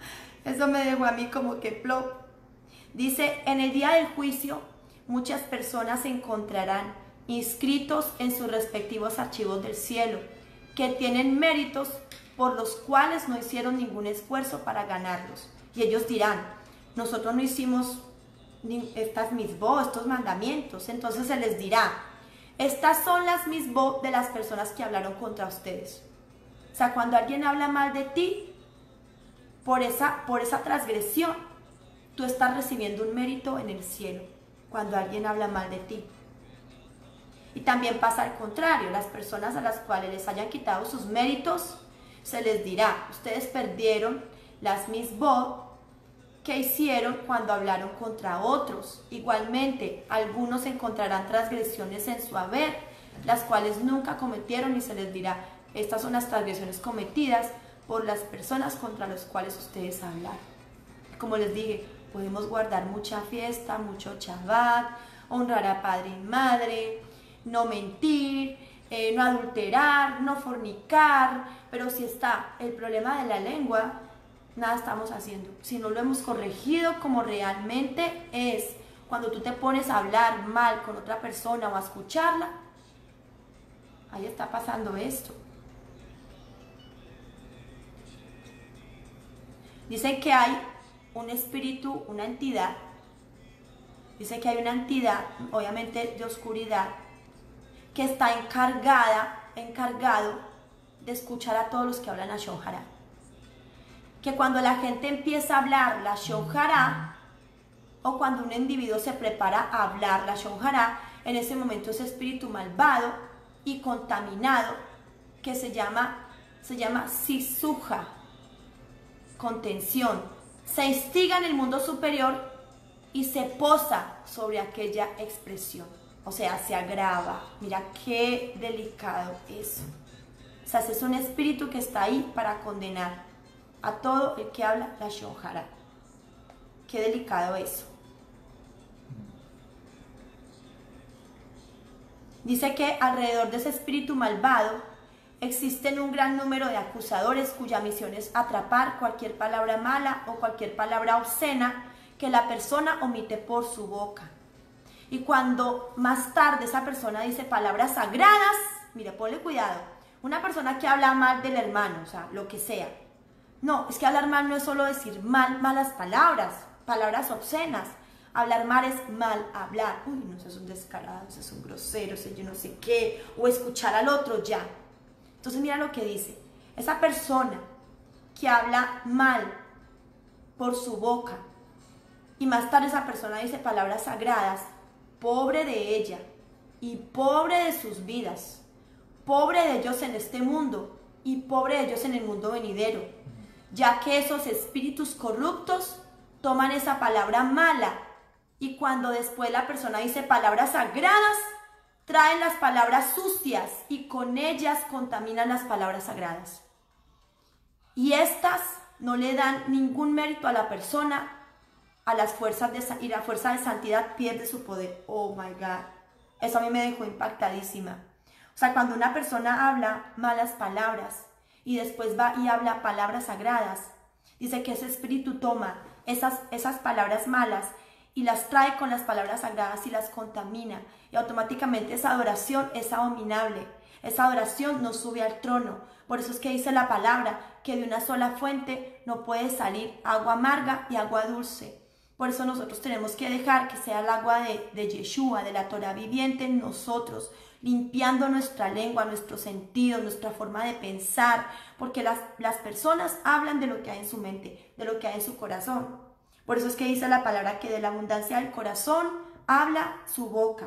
Eso me dejó a mí como que plop. Dice, en el día del juicio, muchas personas se encontrarán inscritos en sus respectivos archivos del cielo, que tienen méritos por los cuales no hicieron ningún esfuerzo para ganarlos. Y ellos dirán, nosotros no hicimos estas misbó, estos mandamientos. Entonces se les dirá, estas son las misbó de las personas que hablaron contra ustedes. O sea, cuando alguien habla mal de ti, por esa, por esa transgresión, tú estás recibiendo un mérito en el cielo, cuando alguien habla mal de ti. Y también pasa al contrario, las personas a las cuales les hayan quitado sus méritos, se les dirá, ustedes perdieron las misbó que hicieron cuando hablaron contra otros. Igualmente, algunos encontrarán transgresiones en su haber, las cuales nunca cometieron, y se les dirá, estas son las transgresiones cometidas por las personas contra las cuales ustedes hablaron. Como les dije, podemos guardar mucha fiesta, mucho Shabbat, honrar a padre y madre, no mentir, eh, no adulterar, no fornicar, pero si está el problema de la lengua, nada estamos haciendo. Si no lo hemos corregido como realmente es, cuando tú te pones a hablar mal con otra persona o a escucharla, ahí está pasando esto. Dicen que hay un espíritu, una entidad, dice que hay una entidad, obviamente de oscuridad, que está encargada, encargado de escuchar a todos los que hablan a Lashon Hara. Que cuando la gente empieza a hablar la Lashon Hara, o cuando un individuo se prepara a hablar la Lashon Hara, en ese momento ese espíritu malvado y contaminado, que se llama, se llama Sisuja, contención, se instiga en el mundo superior y se posa sobre aquella expresión. O sea, se agrava. Mira qué delicado eso. O sea, es un espíritu que está ahí para condenar a todo el que habla Lashon Hara. Qué delicado eso. Dice que alrededor de ese espíritu malvado existen un gran número de acusadores cuya misión es atrapar cualquier palabra mala o cualquier palabra obscena que la persona omite por su boca. Y cuando más tarde esa persona dice palabras sagradas, mire, ponle cuidado, una persona que habla mal del hermano, o sea, lo que sea. No, es que hablar mal no es solo decir mal, malas palabras, palabras obscenas. Hablar mal es mal hablar. Uy, no, ese es un descarado, ese es un grosero, ese yo no sé qué. O escuchar al otro ya. Entonces mira lo que dice. Esa persona que habla mal por su boca y más tarde esa persona dice palabras sagradas, pobre de ella y pobre de sus vidas, pobre de ellos en este mundo y pobre de ellos en el mundo venidero, ya que esos espíritus corruptos toman esa palabra mala y cuando después la persona dice palabras sagradas, traen las palabras sucias y con ellas contaminan las palabras sagradas. Y estas no le dan ningún mérito a la persona, a las fuerzas de, y la fuerza de santidad pierde su poder. Oh my God, eso a mí me dejó impactadísima. O sea, cuando una persona habla malas palabras y después va y habla palabras sagradas, dice que ese espíritu toma esas, esas palabras malas y las trae con las palabras sagradas y las contamina. Y automáticamente esa adoración es abominable. Esa adoración no sube al trono. Por eso es que dice la palabra que de una sola fuente no puede salir agua amarga y agua dulce. Por eso nosotros tenemos que dejar que sea el agua de, de Yeshua, de la Torah viviente en nosotros, limpiando nuestra lengua, nuestros sentidos, nuestra forma de pensar, porque las, las personas hablan de lo que hay en su mente, de lo que hay en su corazón. Por eso es que dice la palabra que de la abundancia del corazón habla su boca.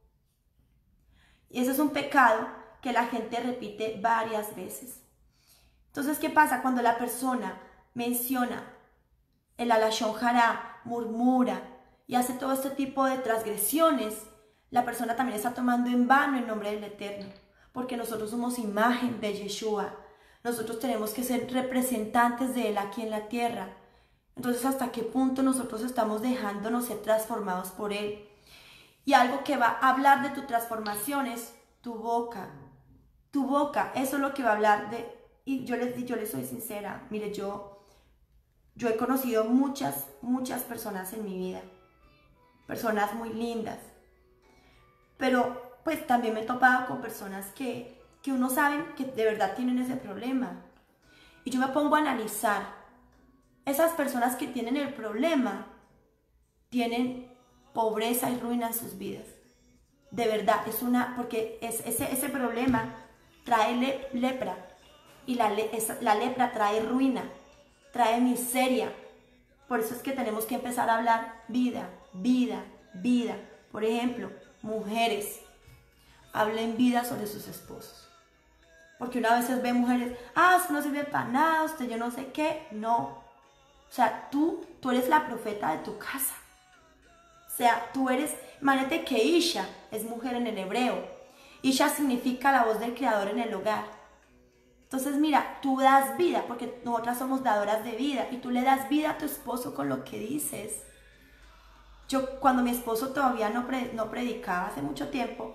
Y ese es un pecado que la gente repite varias veces. Entonces, ¿qué pasa cuando la persona menciona el Lashon Hara, murmura y hace todo este tipo de transgresiones? La persona también está tomando en vano el nombre del Eterno, porque nosotros somos imagen de Yeshua. Nosotros tenemos que ser representantes de Él aquí en la tierra. Entonces, ¿hasta qué punto nosotros estamos dejándonos ser transformados por Él? Y algo que va a hablar de tu transformación es tu boca. Tu boca, eso es lo que va a hablar de... Y yo les, yo les soy sincera, mire, yo... Yo he conocido muchas, muchas personas en mi vida, personas muy lindas, pero pues también me he topado con personas que, que uno sabe que de verdad tienen ese problema. Y yo me pongo a analizar, esas personas que tienen el problema, tienen pobreza y ruina en sus vidas. De verdad, es una, porque es, ese, ese problema trae le, lepra, y la, le, es, la lepra trae ruina, trae miseria. Por eso es que tenemos que empezar a hablar vida, vida, vida. Por ejemplo, mujeres, hablen vida sobre sus esposos. Porque una vez ve mujeres, ah, usted no sirve para nada, usted yo no sé qué. No. O sea, tú, tú eres la profeta de tu casa. O sea, tú eres, imagínate que Isha es mujer en el hebreo. Isha significa la voz del Creador en el hogar. Entonces, mira, tú das vida, porque nosotras somos dadoras de vida, y tú le das vida a tu esposo con lo que dices. Yo, cuando mi esposo todavía no, pre, no predicaba, hace mucho tiempo,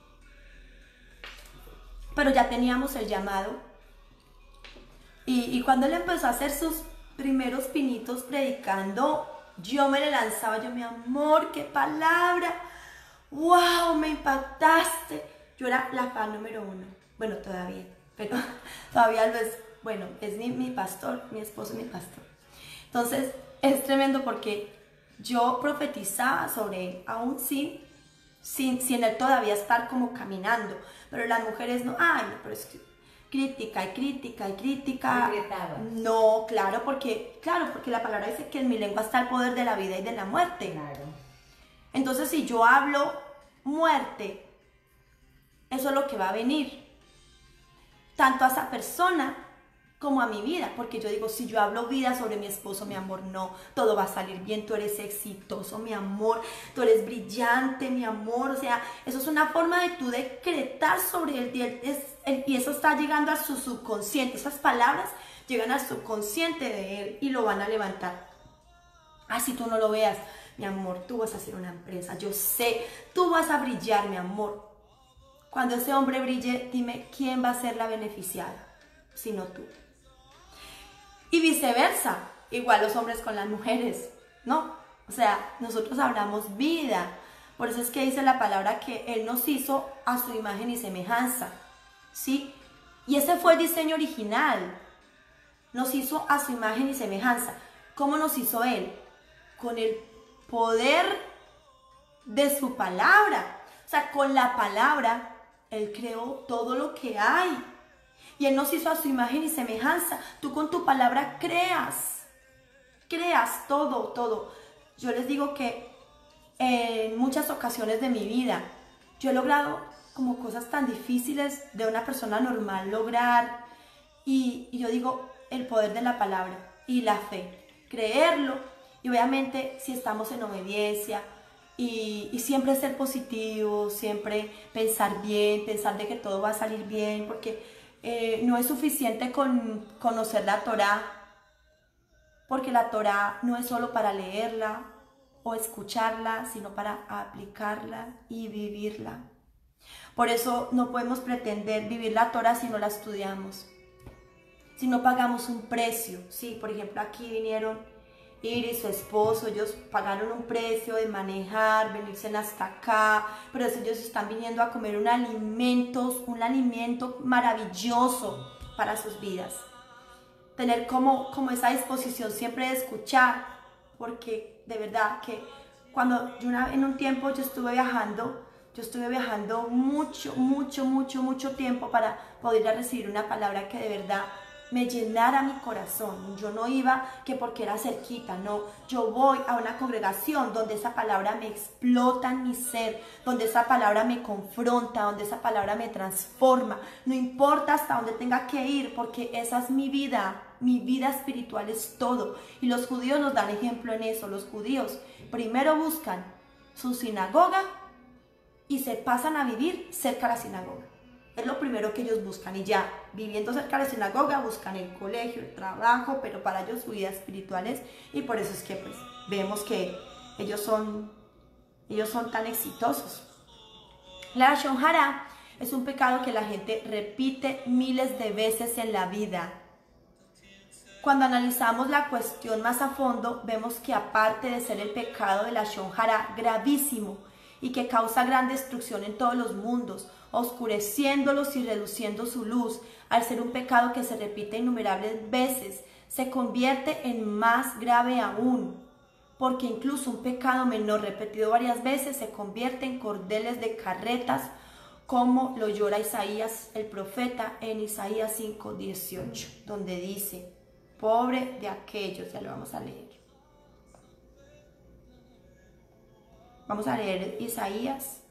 pero ya teníamos el llamado, y, y cuando él empezó a hacer sus primeros pinitos predicando, yo me le lanzaba, yo, mi amor, qué palabra, wow, me impactaste. Yo era la fan número uno, bueno, todavía, pero todavía lo es, bueno, es mi, mi pastor, mi esposo es mi pastor. Entonces, es tremendo porque yo profetizaba sobre él, aún sin, sin, sin él todavía estar como caminando, pero las mujeres no, ay, no, pero es que crítica y crítica y crítica. No, claro, porque, claro, porque la palabra dice que en mi lengua está el poder de la vida y de la muerte. Claro. Entonces, si yo hablo muerte, eso es lo que va a venir, tanto a esa persona como a mi vida, porque yo digo, si yo hablo vida sobre mi esposo, mi amor, no, todo va a salir bien, tú eres exitoso, mi amor, tú eres brillante, mi amor, o sea, eso es una forma de tú decretar sobre él, y, él, es, él, y eso está llegando a su subconsciente, esas palabras llegan al subconsciente de él y lo van a levantar. Así tú no lo veas, mi amor, tú vas a hacer una empresa, yo sé, tú vas a brillar, mi amor. Cuando ese hombre brille, dime, ¿quién va a ser la beneficiada? Sino tú. Y viceversa, igual los hombres con las mujeres, ¿no? O sea, nosotros hablamos vida. Por eso es que dice la palabra que Él nos hizo a su imagen y semejanza, ¿sí? Y ese fue el diseño original. Nos hizo a su imagen y semejanza. ¿Cómo nos hizo Él? Con el poder de su palabra. O sea, con la palabra, Él creó todo lo que hay. Y Él nos hizo a su imagen y semejanza. Tú con tu palabra creas. Creas todo, todo. Yo les digo que en muchas ocasiones de mi vida, yo he logrado como cosas tan difíciles de una persona normal lograr. Y, y yo digo, el poder de la palabra y la fe. Creerlo. Y obviamente si estamos en obediencia y, y siempre ser positivos, siempre pensar bien, pensar de que todo va a salir bien, porque Eh, no es suficiente con conocer la Torá, porque la Torá no es solo para leerla o escucharla, sino para aplicarla y vivirla. Por eso no podemos pretender vivir la Torá si no la estudiamos, si no pagamos un precio. Sí, por ejemplo, aquí vinieron Iris y su esposo, ellos pagaron un precio de manejar, venirse hasta acá, pero ellos están viniendo a comer un alimento, un alimento maravilloso para sus vidas. Tener como, como esa disposición siempre de escuchar, porque de verdad que cuando yo una, en un tiempo yo estuve viajando, yo estuve viajando mucho, mucho, mucho, mucho tiempo para poder recibir una palabra que de verdad me llenara mi corazón. Yo no iba que porque era cerquita, no. Yo voy a una congregación donde esa palabra me explota en mi ser, donde esa palabra me confronta, donde esa palabra me transforma. No importa hasta dónde tenga que ir, porque esa es mi vida. Mi vida espiritual es todo. Y los judíos nos dan ejemplo en eso. Los judíos primero buscan su sinagoga y se pasan a vivir cerca de la sinagoga. Es lo primero que ellos buscan, y ya viviendo cerca de la sinagoga buscan el colegio, el trabajo, pero para ellos su vida espiritual es, y por eso es que pues vemos que ellos son, ellos son tan exitosos. La Lashon Hara es un pecado que la gente repite miles de veces en la vida. Cuando analizamos la cuestión más a fondo, vemos que aparte de ser el pecado de la Lashon Hara gravísimo y que causa gran destrucción en todos los mundos, oscureciéndolos y reduciendo su luz, al ser un pecado que se repite innumerables veces, se convierte en más grave aún, porque incluso un pecado menor repetido varias veces se convierte en cordeles de carretas, como lo llora Isaías el profeta en Isaías cinco dieciocho, donde dice: pobre de aquellos, ya lo vamos a leer. Vamos a leer Isaías,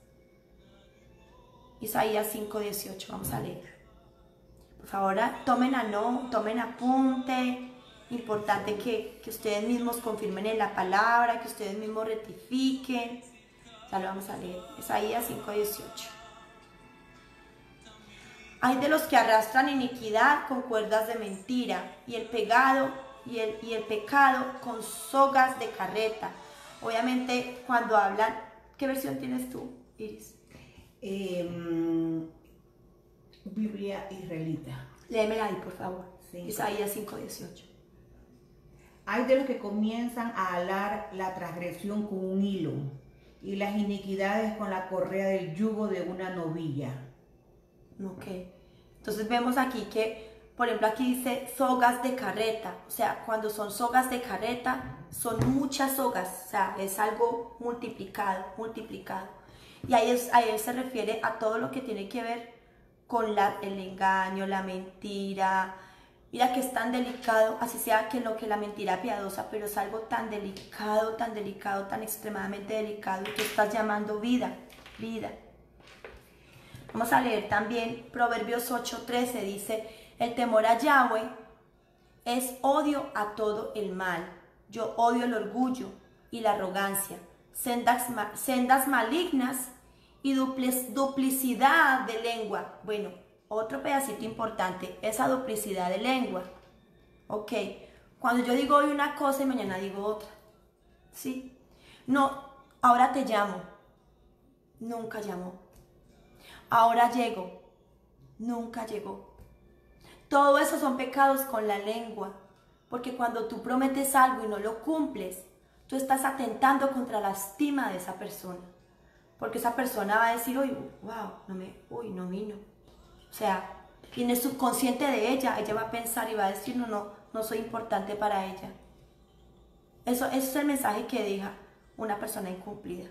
Isaías cinco dieciocho, vamos a leer. Por favor, tomen, a no, tomen apunte. Importante que, que ustedes mismos confirmen en la palabra, que ustedes mismos rectifiquen. Ya lo vamos a leer. Isaías cinco dieciocho. Hay de los que arrastran iniquidad con cuerdas de mentira, y el pecado, y el, y el pecado con sogas de carreta. Obviamente, cuando hablan, ¿qué versión tienes tú, Iris? Eh, Biblia israelita. Léemela ahí, por favor. Sí. Isaías cinco dieciocho. Hay de los que comienzan a alar la transgresión con un hilo y las iniquidades con la correa del yugo de una novilla. Ok. Entonces vemos aquí que, por ejemplo, aquí dice sogas de carreta. O sea, cuando son sogas de carreta, son muchas sogas. O sea, es algo multiplicado, multiplicado. Y ahí, es, ahí se refiere a todo lo que tiene que ver con la, el engaño, la mentira. Mira que es tan delicado, así sea que lo que la mentira piadosa, pero es algo tan delicado, tan delicado, tan extremadamente delicado, y que estás llamando vida, vida. Vamos a leer también Proverbios ocho trece, dice: el temor a Yahweh es odio a todo el mal. Yo odio el orgullo y la arrogancia, sendas, sendas malignas y duplic, duplicidad de lengua. Bueno, otro pedacito importante, esa duplicidad de lengua. Ok, cuando yo digo hoy una cosa y mañana digo otra. ¿Sí? No, ahora te llamo. Nunca llamó. Ahora llego. Nunca llegó. Todo eso son pecados con la lengua. Porque cuando tú prometes algo y no lo cumples, tú estás atentando contra la estima de esa persona. Porque esa persona va a decir: uy, wow, no me, uy, no vino. O sea, y en el subconsciente de ella, ella va a pensar y va a decir: no, no, no soy importante para ella. Eso, eso es el mensaje que deja una persona incumplida.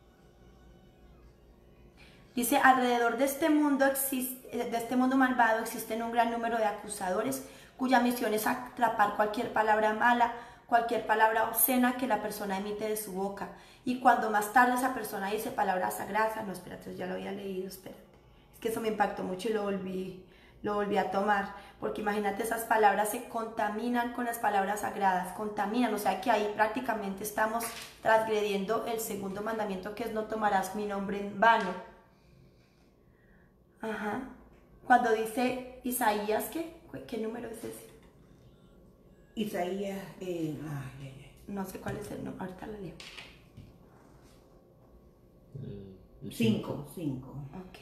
Dice: alrededor de este mundo existe, de este mundo malvado existen un gran número de acusadores cuya misión es atrapar cualquier palabra mala, cualquier palabra obscena que la persona emite de su boca. Y cuando más tarde esa persona dice palabras sagradas, no, espérate, ya lo había leído, espérate. Es que eso me impactó mucho y lo volví, lo volví a tomar. Porque imagínate, esas palabras se contaminan con las palabras sagradas, contaminan. O sea que ahí prácticamente estamos transgrediendo el segundo mandamiento, que es: no tomarás mi nombre en vano. Ajá. Cuando dice Isaías, ¿qué? ¿Qué número es ese? Isaías, eh, ay, ay, ay. No sé cuál es el número, ahorita lo leo. Cinco, cinco. Ok.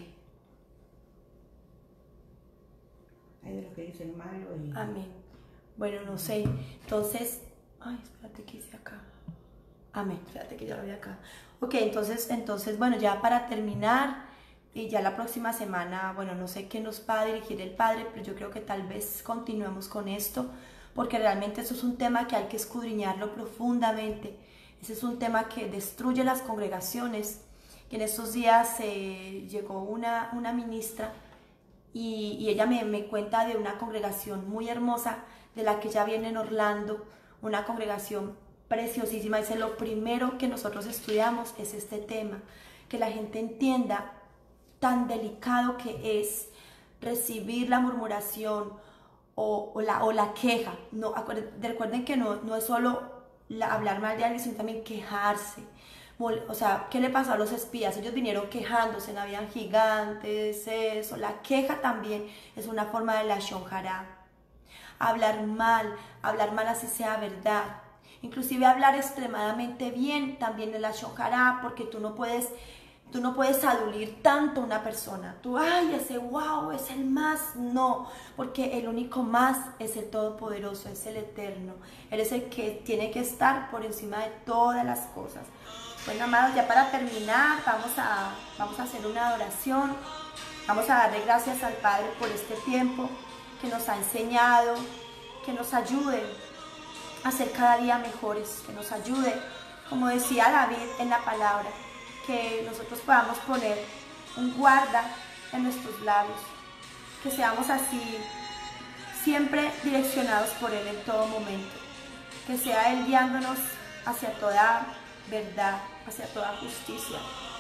Hay de los que dicen malo y... Amén. Bueno, no sé. Entonces, ay, espérate que hice acá. Amén. Espérate que ya lo vi acá. Ok, entonces, entonces, bueno, ya para terminar, y ya la próxima semana, bueno, no sé qué nos va a dirigir el Padre, pero yo creo que tal vez continuemos con esto, porque realmente eso es un tema que hay que escudriñarlo profundamente. Ese es un tema que destruye las congregaciones. Que en estos días eh, llegó una, una ministra y, y ella me, me cuenta de una congregación muy hermosa de la que ella viene en Orlando, una congregación preciosísima. Dice: lo primero que nosotros estudiamos es este tema, que la gente entienda tan delicado que es recibir la murmuración o, o, la, o la queja. No, recuerden que no, no es solo la, hablar mal de alguien, sino también quejarse. O sea, ¿qué le pasó a los espías? Ellos vinieron quejándose, habían gigantes, eso. La queja también es una forma de Lashon Hara. Hablar mal, hablar mal así sea verdad. Inclusive hablar extremadamente bien también es Lashon Hara, porque tú no puedes Tú no puedes adulir tanto a una persona. Tú, ay, ese wow, es el más. No, porque el único más es el Todopoderoso, es el Eterno. Él es el que tiene que estar por encima de todas las cosas. Bueno, amados, ya para terminar, vamos a, vamos a hacer una adoración. Vamos a darle gracias al Padre por este tiempo que nos ha enseñado, que nos ayude a ser cada día mejores, que nos ayude, como decía David en la palabra, que nosotros podamos poner un guarda en nuestros labios, que seamos así siempre direccionados por Él en todo momento, que sea Él guiándonos hacia toda verdad, hacia toda justicia.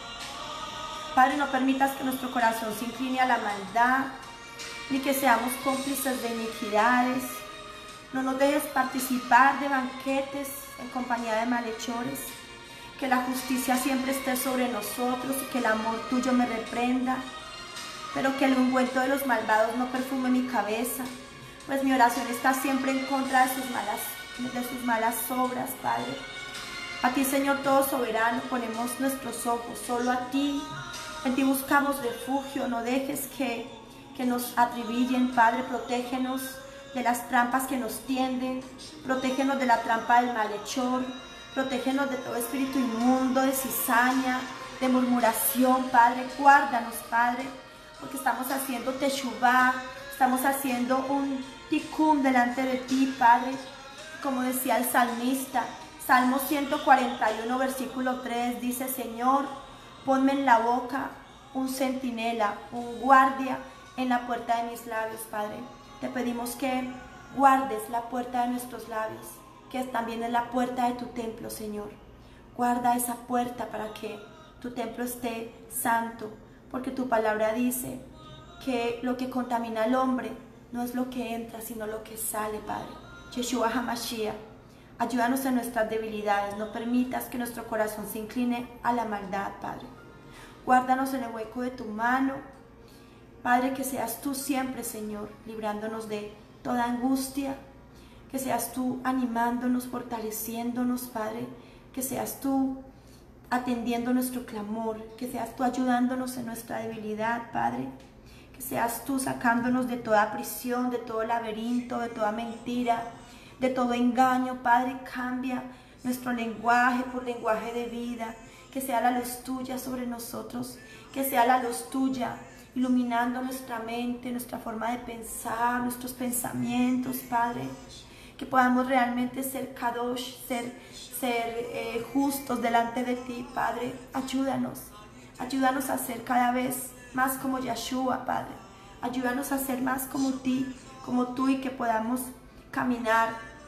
Padre, no permitas que nuestro corazón se incline a la maldad, ni que seamos cómplices de iniquidades. No nos dejes participar de banquetes en compañía de malhechores. Que la justicia siempre esté sobre nosotros y que el amor tuyo me reprenda. Pero que el ungüento de los malvados no perfume mi cabeza, pues mi oración está siempre en contra de sus malas, de sus malas obras, Padre. A ti, Señor todo soberano, ponemos nuestros ojos solo a ti. En ti buscamos refugio. No dejes que, que nos atribillen, Padre. Protégenos de las trampas que nos tienden. Protégenos de la trampa del malhechor. Protégenos de todo espíritu inmundo, de cizaña, de murmuración, Padre. Guárdanos, Padre, porque estamos haciendo teshuvá, estamos haciendo un tikkun delante de ti, Padre. Como decía el salmista, Salmo ciento cuarenta y uno, versículo tres, dice: Señor, ponme en la boca un centinela, un guardia en la puerta de mis labios, Padre. Te pedimos que guardes la puerta de nuestros labios, que también es la puerta de tu templo, Señor. Guarda esa puerta para que tu templo esté santo, porque tu palabra dice que lo que contamina al hombre no es lo que entra, sino lo que sale, Padre. Yeshua HaMashiach, ayúdanos en nuestras debilidades. No permitas que nuestro corazón se incline a la maldad, Padre. Guárdanos en el hueco de tu mano, Padre. Que seas tú siempre, Señor, librándonos de toda angustia. Que seas tú animándonos, fortaleciéndonos, Padre. Que seas tú atendiendo nuestro clamor. Que seas tú ayudándonos en nuestra debilidad, Padre. Que seas tú sacándonos de toda prisión, de todo laberinto, de toda mentira, de todo engaño, Padre. Cambia nuestro lenguaje por lenguaje de vida. Que sea la luz tuya sobre nosotros. Que sea la luz tuya iluminando nuestra mente, nuestra forma de pensar, nuestros pensamientos, Padre. Que podamos realmente ser kadosh, ser, ser eh, justos delante de ti, Padre. Ayúdanos, ayúdanos a ser cada vez más como Yeshua, Padre. Ayúdanos a ser más como ti, como tú, y que podamos caminar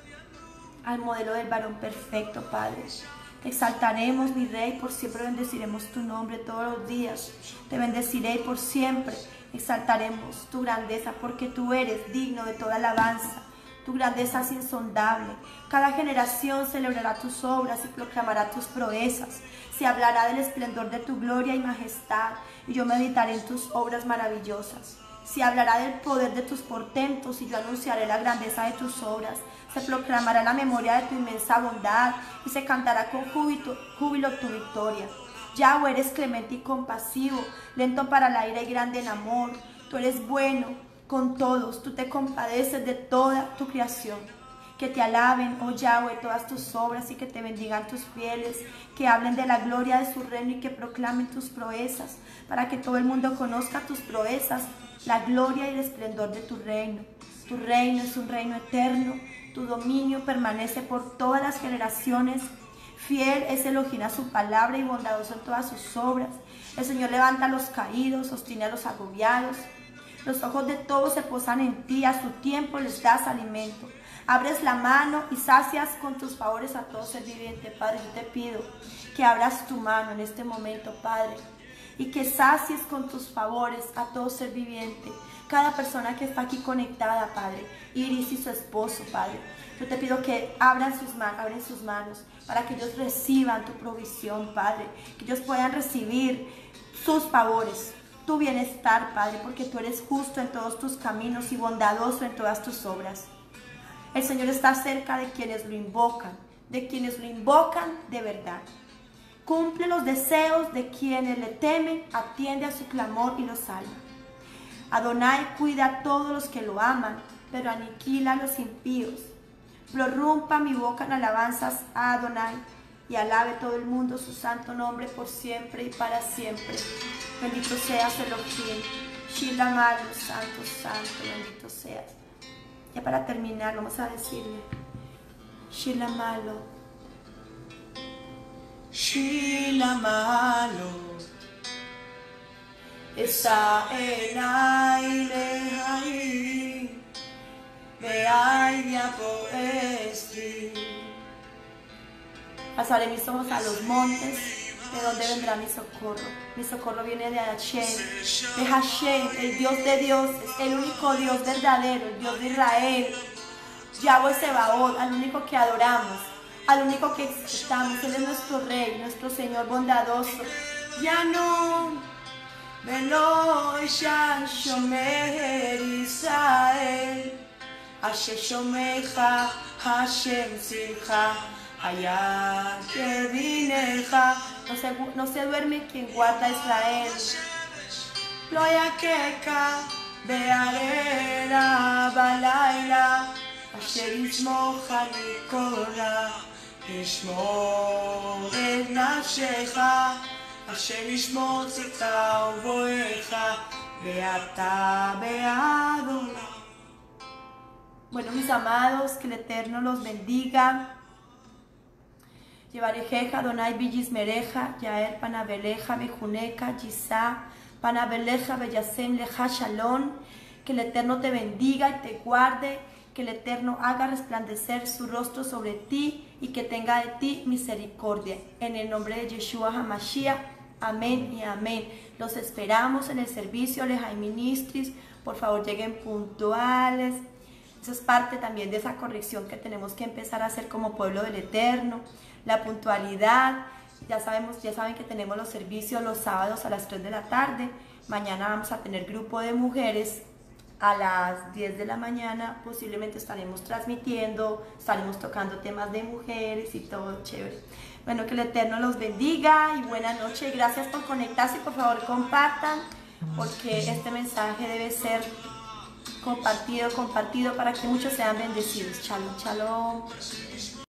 al modelo del varón perfecto, Padre. Te exaltaremos, mi Rey, por siempre bendeciremos tu nombre todos los días. Te bendeciré por siempre, exaltaremos tu grandeza, porque tú eres digno de toda alabanza. Tu grandeza es insondable. Cada generación celebrará tus obras y proclamará tus proezas. Se hablará del esplendor de tu gloria y majestad, y yo meditaré en tus obras maravillosas. Se hablará del poder de tus portentos, y yo anunciaré la grandeza de tus obras. Se proclamará la memoria de tu inmensa bondad, y se cantará con júbilo, júbilo tu victoria. Yahweh, eres clemente y compasivo, lento para la ira y grande en amor. Tú eres bueno con todos, tú te compadeces de toda tu creación. Que te alaben, oh Yahweh, todas tus obras, y que te bendigan tus fieles, que hablen de la gloria de su reino y que proclamen tus proezas, para que todo el mundo conozca tus proezas, la gloria y el esplendor de tu reino. Tu reino es un reino eterno, tu dominio permanece por todas las generaciones. Fiel es Elohim a su palabra y bondadoso en todas sus obras. El Señor levanta a los caídos, sostiene a los agobiados. Los ojos de todos se posan en ti, a su tiempo les das alimento. Abres la mano y sacias con tus favores a todo ser viviente. Padre, yo te pido que abras tu mano en este momento, Padre, y que sacies con tus favores a todo ser viviente. Cada persona que está aquí conectada, Padre, Iris y su esposo, Padre. Yo te pido que abran sus manos, abren sus manos para que ellos reciban tu provisión, Padre. Que ellos puedan recibir sus favores, tu bienestar, Padre, porque tú eres justo en todos tus caminos y bondadoso en todas tus obras. El Señor está cerca de quienes lo invocan, de quienes lo invocan de verdad. Cumple los deseos de quienes le temen, atiende a su clamor y los salva. Adonai cuida a todos los que lo aman, pero aniquila a los impíos. Prorrumpa mi boca en alabanzas a Adonai, y alabe todo el mundo su santo nombre por siempre y para siempre. Bendito seas Elohim, Shilamalo, santo, santo, bendito seas. Ya para terminar, vamos a decirle, Shilamalo, Shilamalo, Esa enai lehai, Veai yapo esti. Alzaré mis ojos a los montes, ¿de donde vendrá mi socorro? Mi socorro viene de Hashem, de Hashem, el Dios de dioses, el único Dios verdadero, el Dios de Israel. Yahweh Sebaot, al único que adoramos, al único que exaltamos. Él es nuestro Rey, nuestro Señor bondadoso. Ya no, Velo Isha Shomer Israel, Asher Shomecha, Hashem Sircha. Allá que vineja, no se, no se duerme quien guarda a Israel. Loya Keka, Bearera, Balaila, Asher Ismoja Nikora, Ishmor et Nafshecha, Asher Ishmor Tzika Uboecha, Beata Beadona. Bueno, mis amados, que el Eterno los bendiga. Llevarejeja, Donai Villismereja, Yael Panabeleja, Bejuneca, Yisá, Panabeleja, Beyasem, Leja, Shalom. Que el Eterno te bendiga y te guarde, que el Eterno haga resplandecer su rostro sobre ti y que tenga de ti misericordia. En el nombre de Yeshua HaMashiach, amén y amén. Los esperamos en el servicio Lejai Ministris. Por favor, lleguen puntuales. Eso es parte también de esa corrección que tenemos que empezar a hacer como pueblo del Eterno. La puntualidad, ya sabemos, ya saben que tenemos los servicios los sábados a las tres de la tarde. Mañana vamos a tener grupo de mujeres a las diez de la mañana. Posiblemente estaremos transmitiendo, estaremos tocando temas de mujeres y todo chévere. Bueno, que el Eterno los bendiga y buena noche. Gracias por conectarse y por favor compartan, porque este mensaje debe ser compartido, compartido para que muchos sean bendecidos. Shalom, shalom.